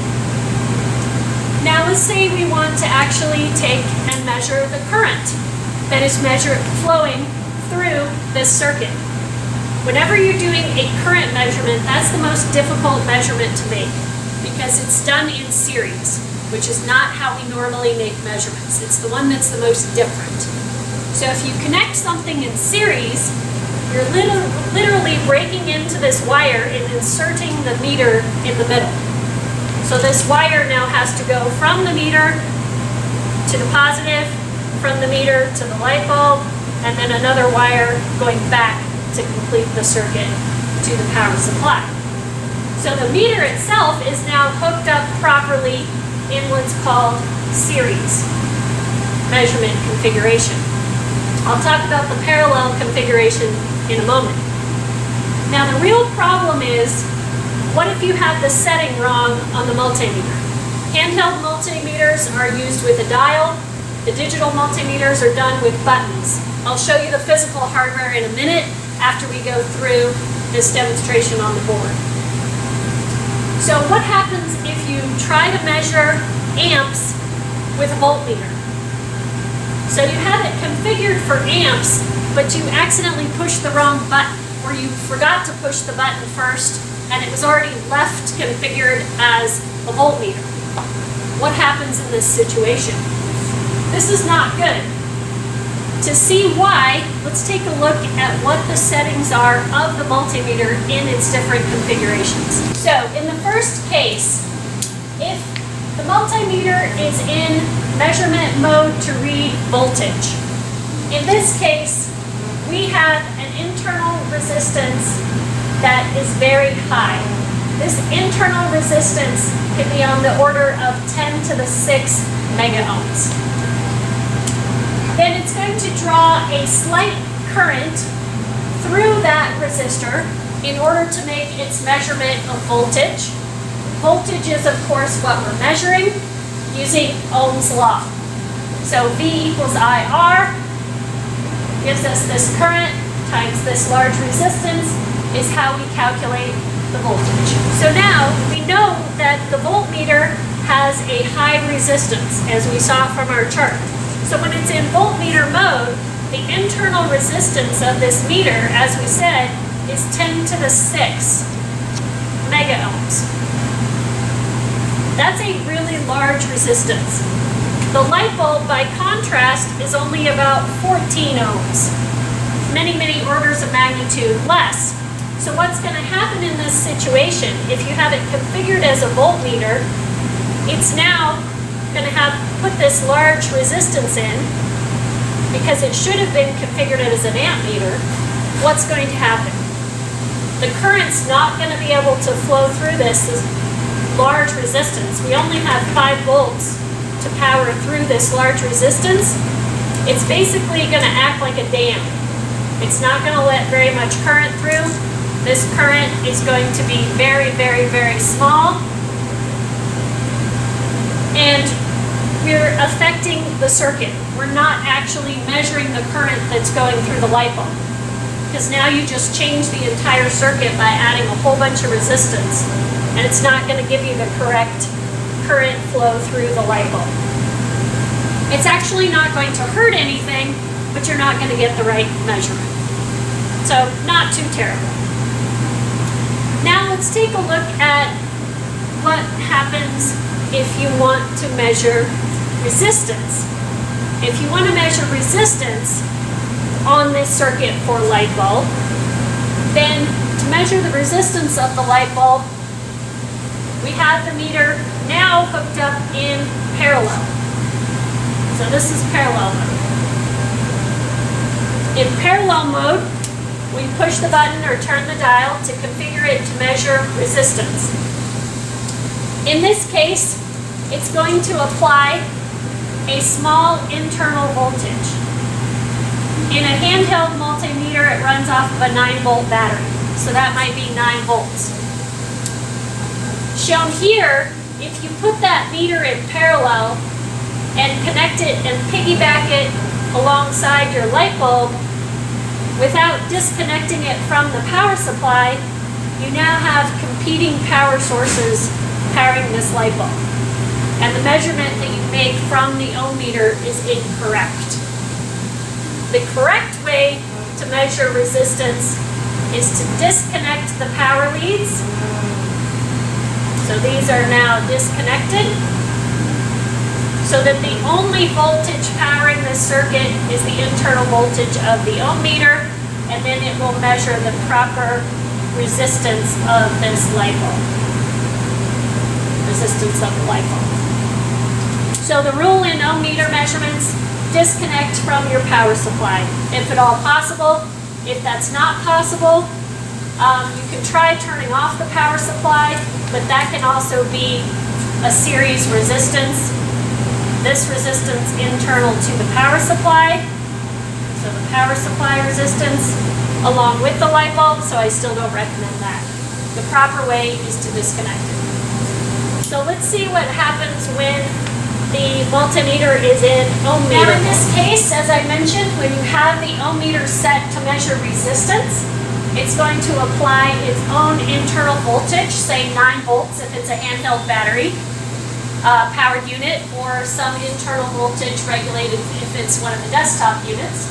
Now let's say we want to actually take and measure the current that is flowing through this circuit. Whenever you're doing a current measurement, that's the most difficult measurement to make because it's done in series, which is not how we normally make measurements. It's the one that's the most different. So if you connect something in series, you're literally breaking into this wire and inserting the meter in the middle. So this wire now has to go from the meter to the positive, from the meter to the light bulb, and then another wire going back to complete the circuit to the power supply. So the meter itself is now hooked up properly in what's called series measurement configuration. I'll talk about the parallel configuration in a moment. Now the real problem is, what if you have the setting wrong on the multimeter? Handheld multimeters are used with a dial. The digital multimeters are done with buttons. I'll show you the physical hardware in a minute after we go through this demonstration on the board. So what happens if you try to measure amps with a voltmeter? So you have it configured for amps, but you accidentally pushed the wrong button, or you forgot to push the button first, and it was already left configured as a voltmeter. What happens in this situation? This is not good. To see why, let's take a look at what the settings are of the multimeter in its different configurations. So in the first case, if the multimeter is in measurement mode to read voltage, in this case, we have an internal resistance that is very high. This internal resistance can be on the order of 10 to the 6 mega ohms. Then it's going to draw a slight current through that resistor in order to make its measurement of voltage. Voltage is, of course, what we're measuring using Ohm's law. So V equals IR gives us this current times this large resistance is how we calculate the voltage. So now we know that the voltmeter has a high resistance, as we saw from our chart. So when it's in voltmeter mode, the internal resistance of this meter, as we said, is 10 to the 6 mega ohms. That's a really large resistance. The light bulb, by contrast, is only about 14 ohms, many, many orders of magnitude less. So what's going to happen in this situation, if you have it configured as a voltmeter, it's now going to put this large resistance in, because it should have been configured as an amp meter. What's going to happen? The current's not going to be able to flow through this large resistance. We only have 5 volts to power through this large resistance, it's basically going to act like a dam. It's not going to let very much current through. This current is going to be very, very, very small. And we're affecting the circuit. We're not actually measuring the current that's going through the light bulb. Because now you just change the entire circuit by adding a whole bunch of resistance. And it's not going to give you the correct current flow through the light bulb. It's actually not going to hurt anything, but you're not going to get the right measurement. So, not too terrible. Now let's take a look at what happens if you want to measure resistance. If you want to measure resistance on this circuit for light bulb, then to measure the resistance of the light bulb, we have the meter now hooked up in parallel. So this is parallel mode. In parallel mode, we push the button or turn the dial to configure it to measure resistance. In this case, it's going to apply a small internal voltage. In a handheld multimeter, it runs off of a 9-volt battery, so that might be 9 volts. Shown here, if you put that meter in parallel and connect it and piggyback it alongside your light bulb, without disconnecting it from the power supply, you now have competing power sources powering this light bulb. And the measurement that you make from the ohm meter is incorrect. The correct way to measure resistance is to disconnect the power leads. So these are now disconnected, so that the only voltage powering this circuit is the internal voltage of the ohm meter, and then it will measure the proper resistance of this light bulb. Resistance of the light bulb. So the rule in ohm meter measurements, disconnect from your power supply, if at all possible. If that's not possible, you can try turning off the power supply, but that can also be a series resistance. This resistance internal to the power supply, so the power supply resistance along with the light bulb, so I still don't recommend that. The proper way is to disconnect it. So let's see what happens when the multimeter is in ohm meter. Now in this case, as I mentioned, when you have the ohm meter set to measure resistance, it's going to apply its own internal voltage, say 9 volts if it's a handheld battery. Powered unit, or some internal voltage regulated if it's one of the desktop units.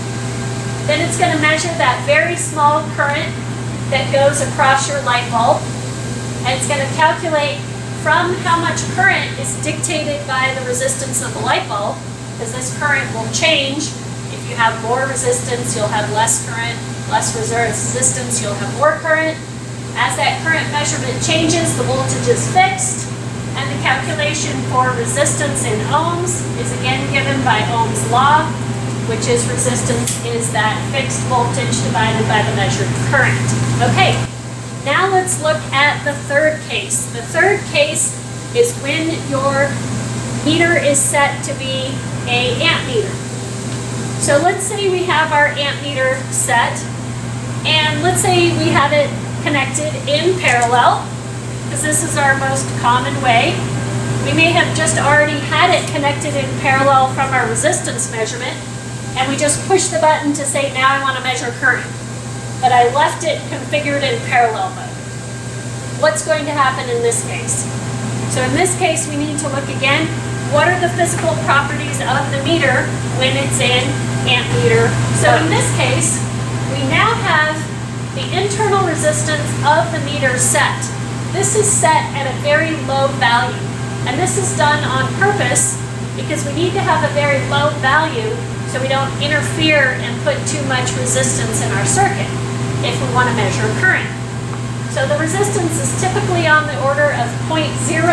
Then it's going to measure that very small current that goes across your light bulb, and it's going to calculate from how much current is dictated by the resistance of the light bulb, because this current will change. If you have more resistance, you'll have less current. Less resistance, you'll have more current. As that current measurement changes, the voltage is fixed. And the calculation for resistance in ohms is again given by Ohm's law, which is resistance is that fixed voltage divided by the measured current. Okay, now let's look at the third case. The third case is when your meter is set to be an amp meter. So let's say we have our amp meter set, and let's say we have it connected in parallel, because this is our most common way. We may have just already had it connected in parallel from our resistance measurement, and we just push the button to say, now I want to measure current. But I left it configured in parallel mode. What's going to happen in this case? So in this case, we need to look again, what are the physical properties of the meter when it's in amp meter? So in this case, we now have the internal resistance of the meter set. This is set at a very low value, and this is done on purpose because we need to have a very low value so we don't interfere and put too much resistance in our circuit if we want to measure current. So the resistance is typically on the order of 0.03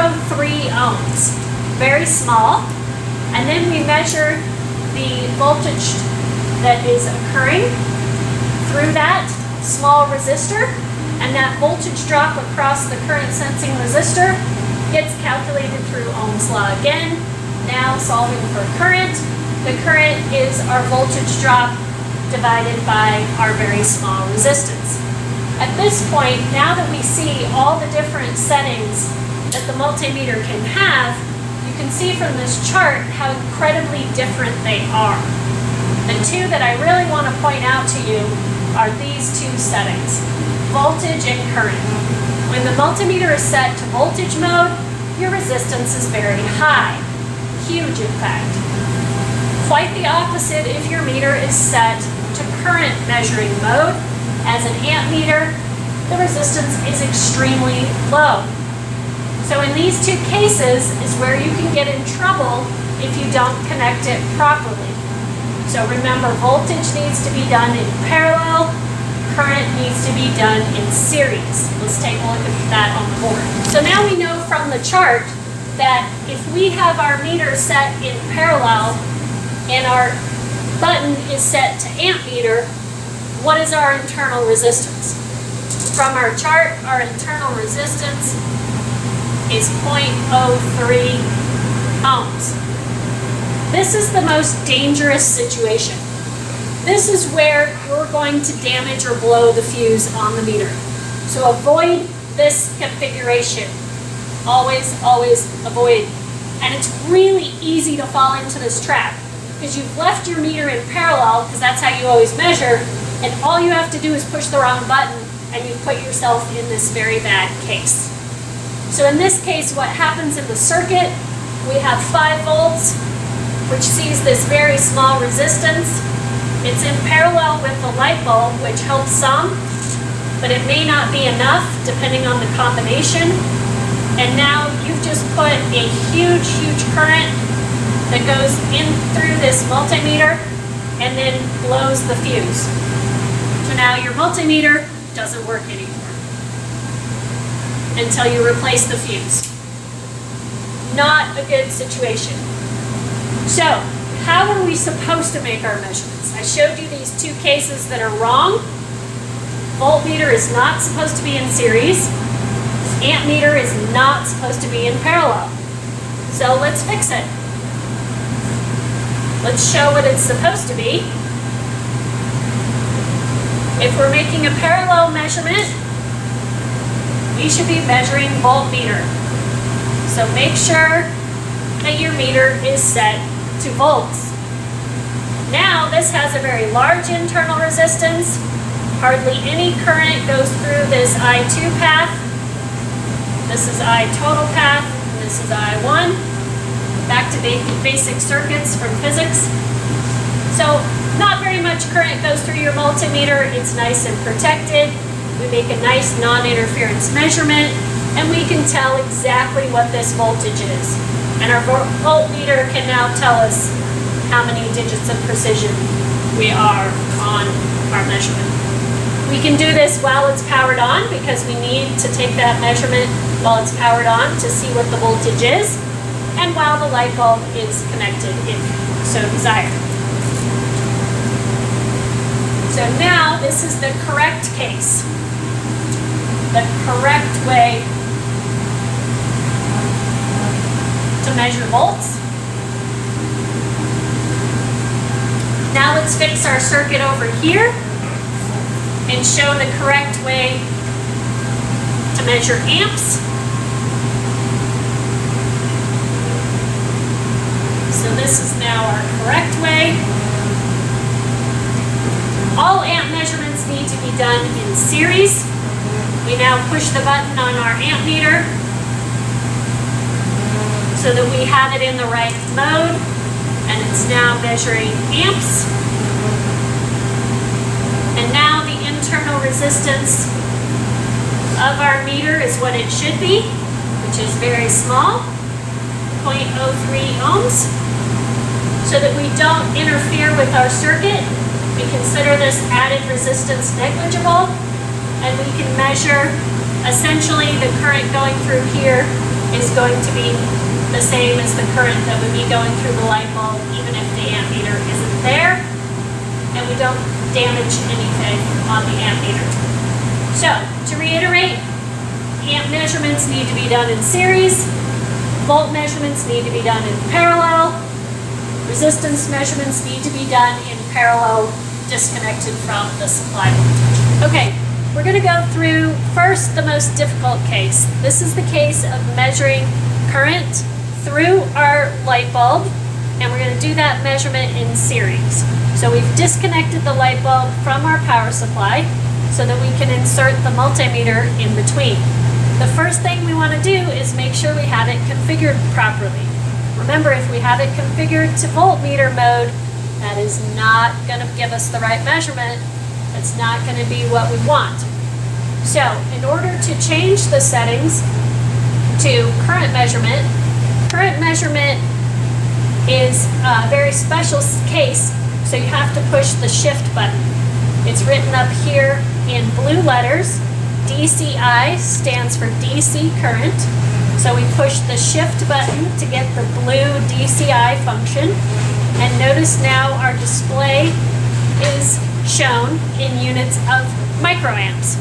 ohms, very small, and then we measure the voltage that is occurring through that small resistor, and that voltage drop across the current sensing resistor gets calculated through Ohm's law again, now solving for current, The current is our voltage drop divided by our very small resistance. At this point, now that we see all the different settings that the multimeter can have, you can see from this chart how incredibly different they are. The two that I really want to point out to you are these two settings, voltage and current. When the multimeter is set to voltage mode, your resistance is very high, huge in fact. Quite the opposite if your meter is set to current measuring mode. As an amp meter, the resistance is extremely low. So in these two cases is where you can get in trouble if you don't connect it properly. So remember, voltage needs to be done in parallel, current needs to be done in series. Let's take a look at that on the board. So now we know from the chart that if we have our meter set in parallel and our button is set to amp meter, what is our internal resistance? From our chart, our internal resistance is 0.03 ohms. This is the most dangerous situation. This is where you're going to damage or blow the fuse on the meter. So avoid this configuration. Always, always avoid. And it's really easy to fall into this trap because you've left your meter in parallel, because that's how you always measure, and all you have to do is push the wrong button and you put yourself in this very bad case. So in this case, what happens in the circuit, we have 5 volts, which sees this very small resistance. It's in parallel with the light bulb, which helps some, but it may not be enough depending on the combination. And now you've just put a huge, huge current that goes in through this multimeter and then blows the fuse. So now your multimeter doesn't work anymore until you replace the fuse. Not a good situation. So, how are we supposed to make our measurements? I showed you these two cases that are wrong. Voltmeter is not supposed to be in series. Amp meter is not supposed to be in parallel. So let's fix it. Let's show what it's supposed to be. If we're making a parallel measurement, we should be measuring voltmeter. So make sure that your meter is set to volts. Now this has a very large internal resistance. Hardly any current goes through this I2 path. This is I total path. This is I1. Back to basic circuits from physics. So not very much current goes through your multimeter. It's nice and protected. We make a nice non-interference measurement, and we can tell exactly what this voltage is. And our voltmeter can now tell us how many digits of precision we are on our measurement. We can do this while it's powered on because we need to take that measurement while it's powered on to see what the voltage is, and while the light bulb is connected if so desired. So now this is the correct case, the correct way to measure volts. Now let's fix our circuit over here and show the correct way to measure amps. So this is now our correct way. All amp measurements need to be done in series. We now push the button on our amp meter so that we have it in the right mode, and it's now measuring amps. And now the internal resistance of our meter is what it should be, which is very small, 0.03 ohms. So that we don't interfere with our circuit, we consider this added resistance negligible, and we can measure essentially the current going through here is going to be the same as the current that would be going through the light bulb even if the amp meter isn't there, and we don't damage anything on the amp meter. So, to reiterate, amp measurements need to be done in series, volt measurements need to be done in parallel, resistance measurements need to be done in parallel, disconnected from the supply voltage. Okay, we're going to go through first the most difficult case. This is the case of measuring current through our light bulb, and we're going to do that measurement in series. So we've disconnected the light bulb from our power supply so that we can insert the multimeter in between. The first thing we want to do is make sure we have it configured properly. Remember, if we have it configured to voltmeter mode, that is not going to give us the right measurement. That's not going to be what we want. So, in order to change the settings to current measurement is a very special case, so you have to push the shift button. It's written up here in blue letters. DCI stands for DC current. So we push the shift button to get the blue DCI function. And notice now our display is shown in units of microamps.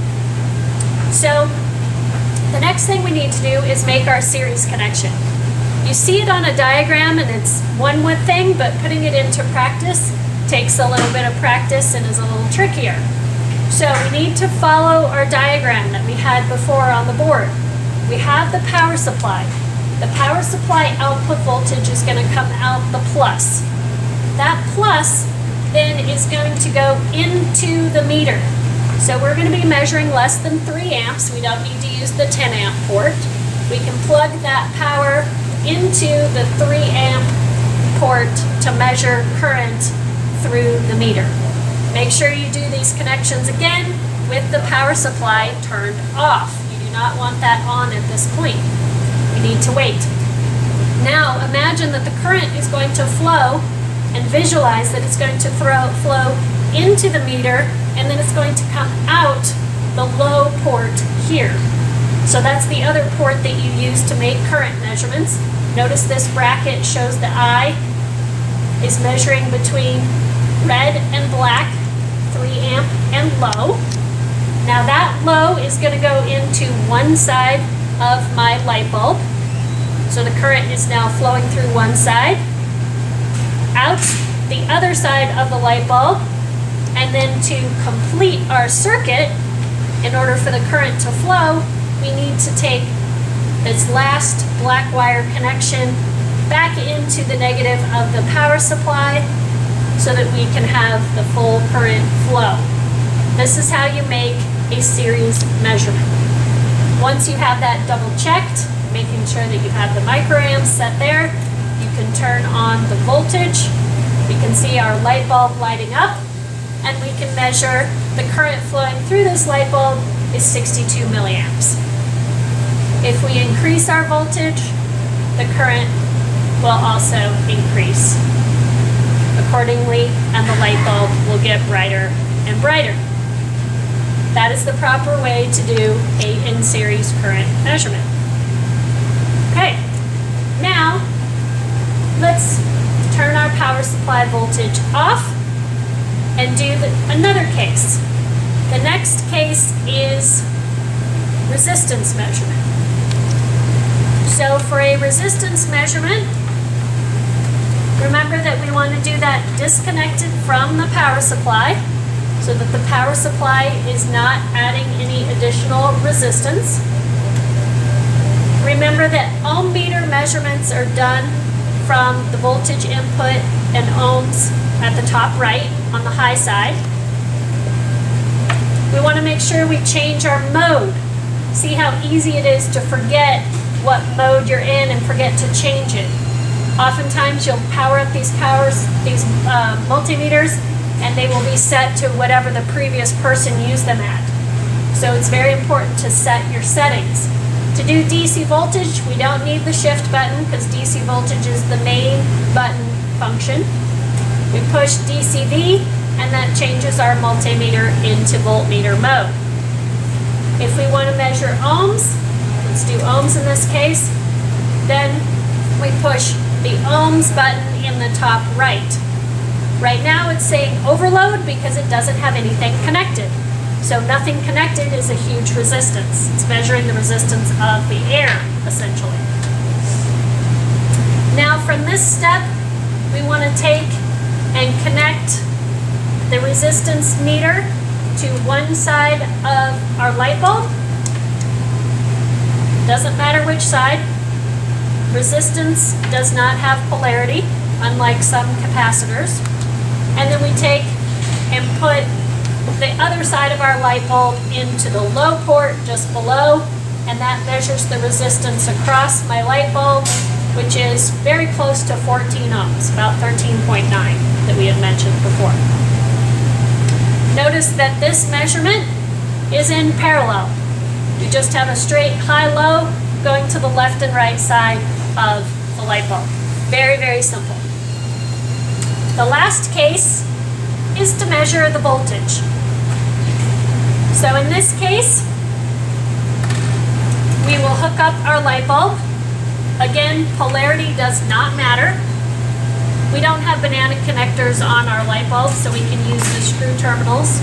So the next thing we need to do is make our series connection. You see it on a diagram and it's one thing, but putting it into practice takes a little bit of practice and is a little trickier. So we need to follow our diagram that we had before on the board. We have the power supply. The power supply output voltage is going to come out the plus. That plus then is going to go into the meter. So we're going to be measuring less than 3 amps. We don't need to use the 10 amp port. We can plug that power into the 3 amp port to measure current through the meter. Make sure you do these connections again with the power supply turned off. You do not want that on at this point. You need to wait. Now imagine that the current is going to flow, and visualize that it's going to flow into the meter, and then it's going to come out the low port here. So that's the other port that you use to make current measurements. Notice this bracket shows the I is measuring between red and black, 3 amp and low. Now that low is going to go into one side of my light bulb. So the current is now flowing through one side, out the other side of the light bulb, and then to complete our circuit, in order for the current to flow, we need to take this last black wire connection back into the negative of the power supply so that we can have the full current flow. This is how you make a series measurement. Once you have that double checked, making sure that you have the microamps set there, you can turn on the voltage. We can see our light bulb lighting up, and we can measure the current flowing through this light bulb is 62 milliamps. If we increase our voltage, the current will also increase accordingly, and the light bulb will get brighter and brighter. That is the proper way to do a in-series current measurement. Okay, now let's turn our power supply voltage off and do another case. The next case is resistance measurement. So for a resistance measurement, remember that we want to do that disconnected from the power supply so that the power supply is not adding any additional resistance. Remember that ohm meter measurements are done from the voltage input and ohms at the top right on the high side. We want to make sure we change our mode. See how easy it is to forget what mode you're in and forget to change it. Oftentimes you'll power up these multimeters, and they will be set to whatever the previous person used them at. So it's very important to set your settings. To do DC voltage, we don't need the shift button because DC voltage is the main button function. We push DCV, and that changes our multimeter into voltmeter mode. If we want to measure ohms, let's do ohms in this case, then we push the ohms button in the top right. Right now it's saying overload because it doesn't have anything connected. So nothing connected is a huge resistance. It's measuring the resistance of the air, essentially. Now from this step, we want to take and connect the resistance meter to one side of our light bulb. Doesn't matter which side. Resistance does not have polarity, unlike some capacitors. And then we take and put the other side of our light bulb into the low port just below, and that measures the resistance across my light bulb, which is very close to 14 ohms, about 13.9 that we had mentioned before. Notice that this measurement is in parallel. We just have a straight high-low going to the left and right side of the light bulb. Very, very simple. The last case is to measure the voltage. So in this case, we will hook up our light bulb. Again, polarity does not matter. We don't have banana connectors on our light bulb, so we can use the screw terminals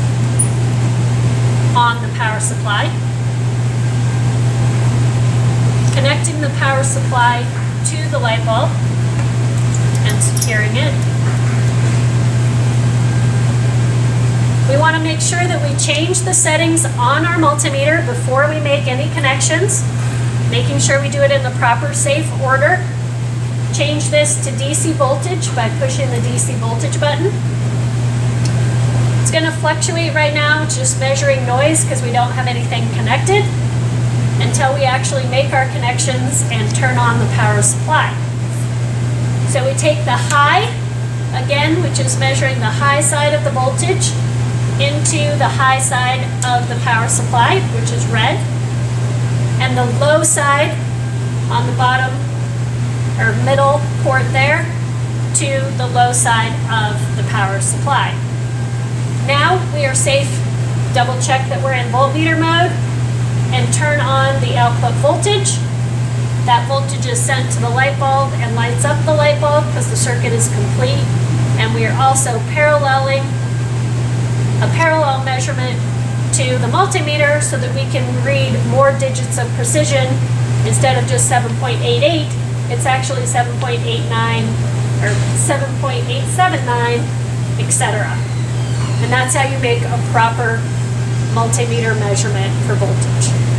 on the power supply. Connecting the power supply to the light bulb and securing it. We want to make sure that we change the settings on our multimeter before we make any connections, making sure we do it in the proper safe order. Change this to DC voltage by pushing the DC voltage button. It's going to fluctuate right now, just measuring noise because we don't have anything connected, until we actually make our connections and turn on the power supply. So we take the high, again, which is measuring the high side of the voltage, into the high side of the power supply, which is red, and the low side on the bottom or middle port there to the low side of the power supply. Now we are safe. Double check that we're in voltmeter mode and turn on the output voltage. That voltage is sent to the light bulb and lights up the light bulb because the circuit is complete. And we are also paralleling a parallel measurement to the multimeter so that we can read more digits of precision. Instead of just 7.88, it's actually 7.89 or 7.879, etc. And that's how you make a proper multimeter measurement for voltage.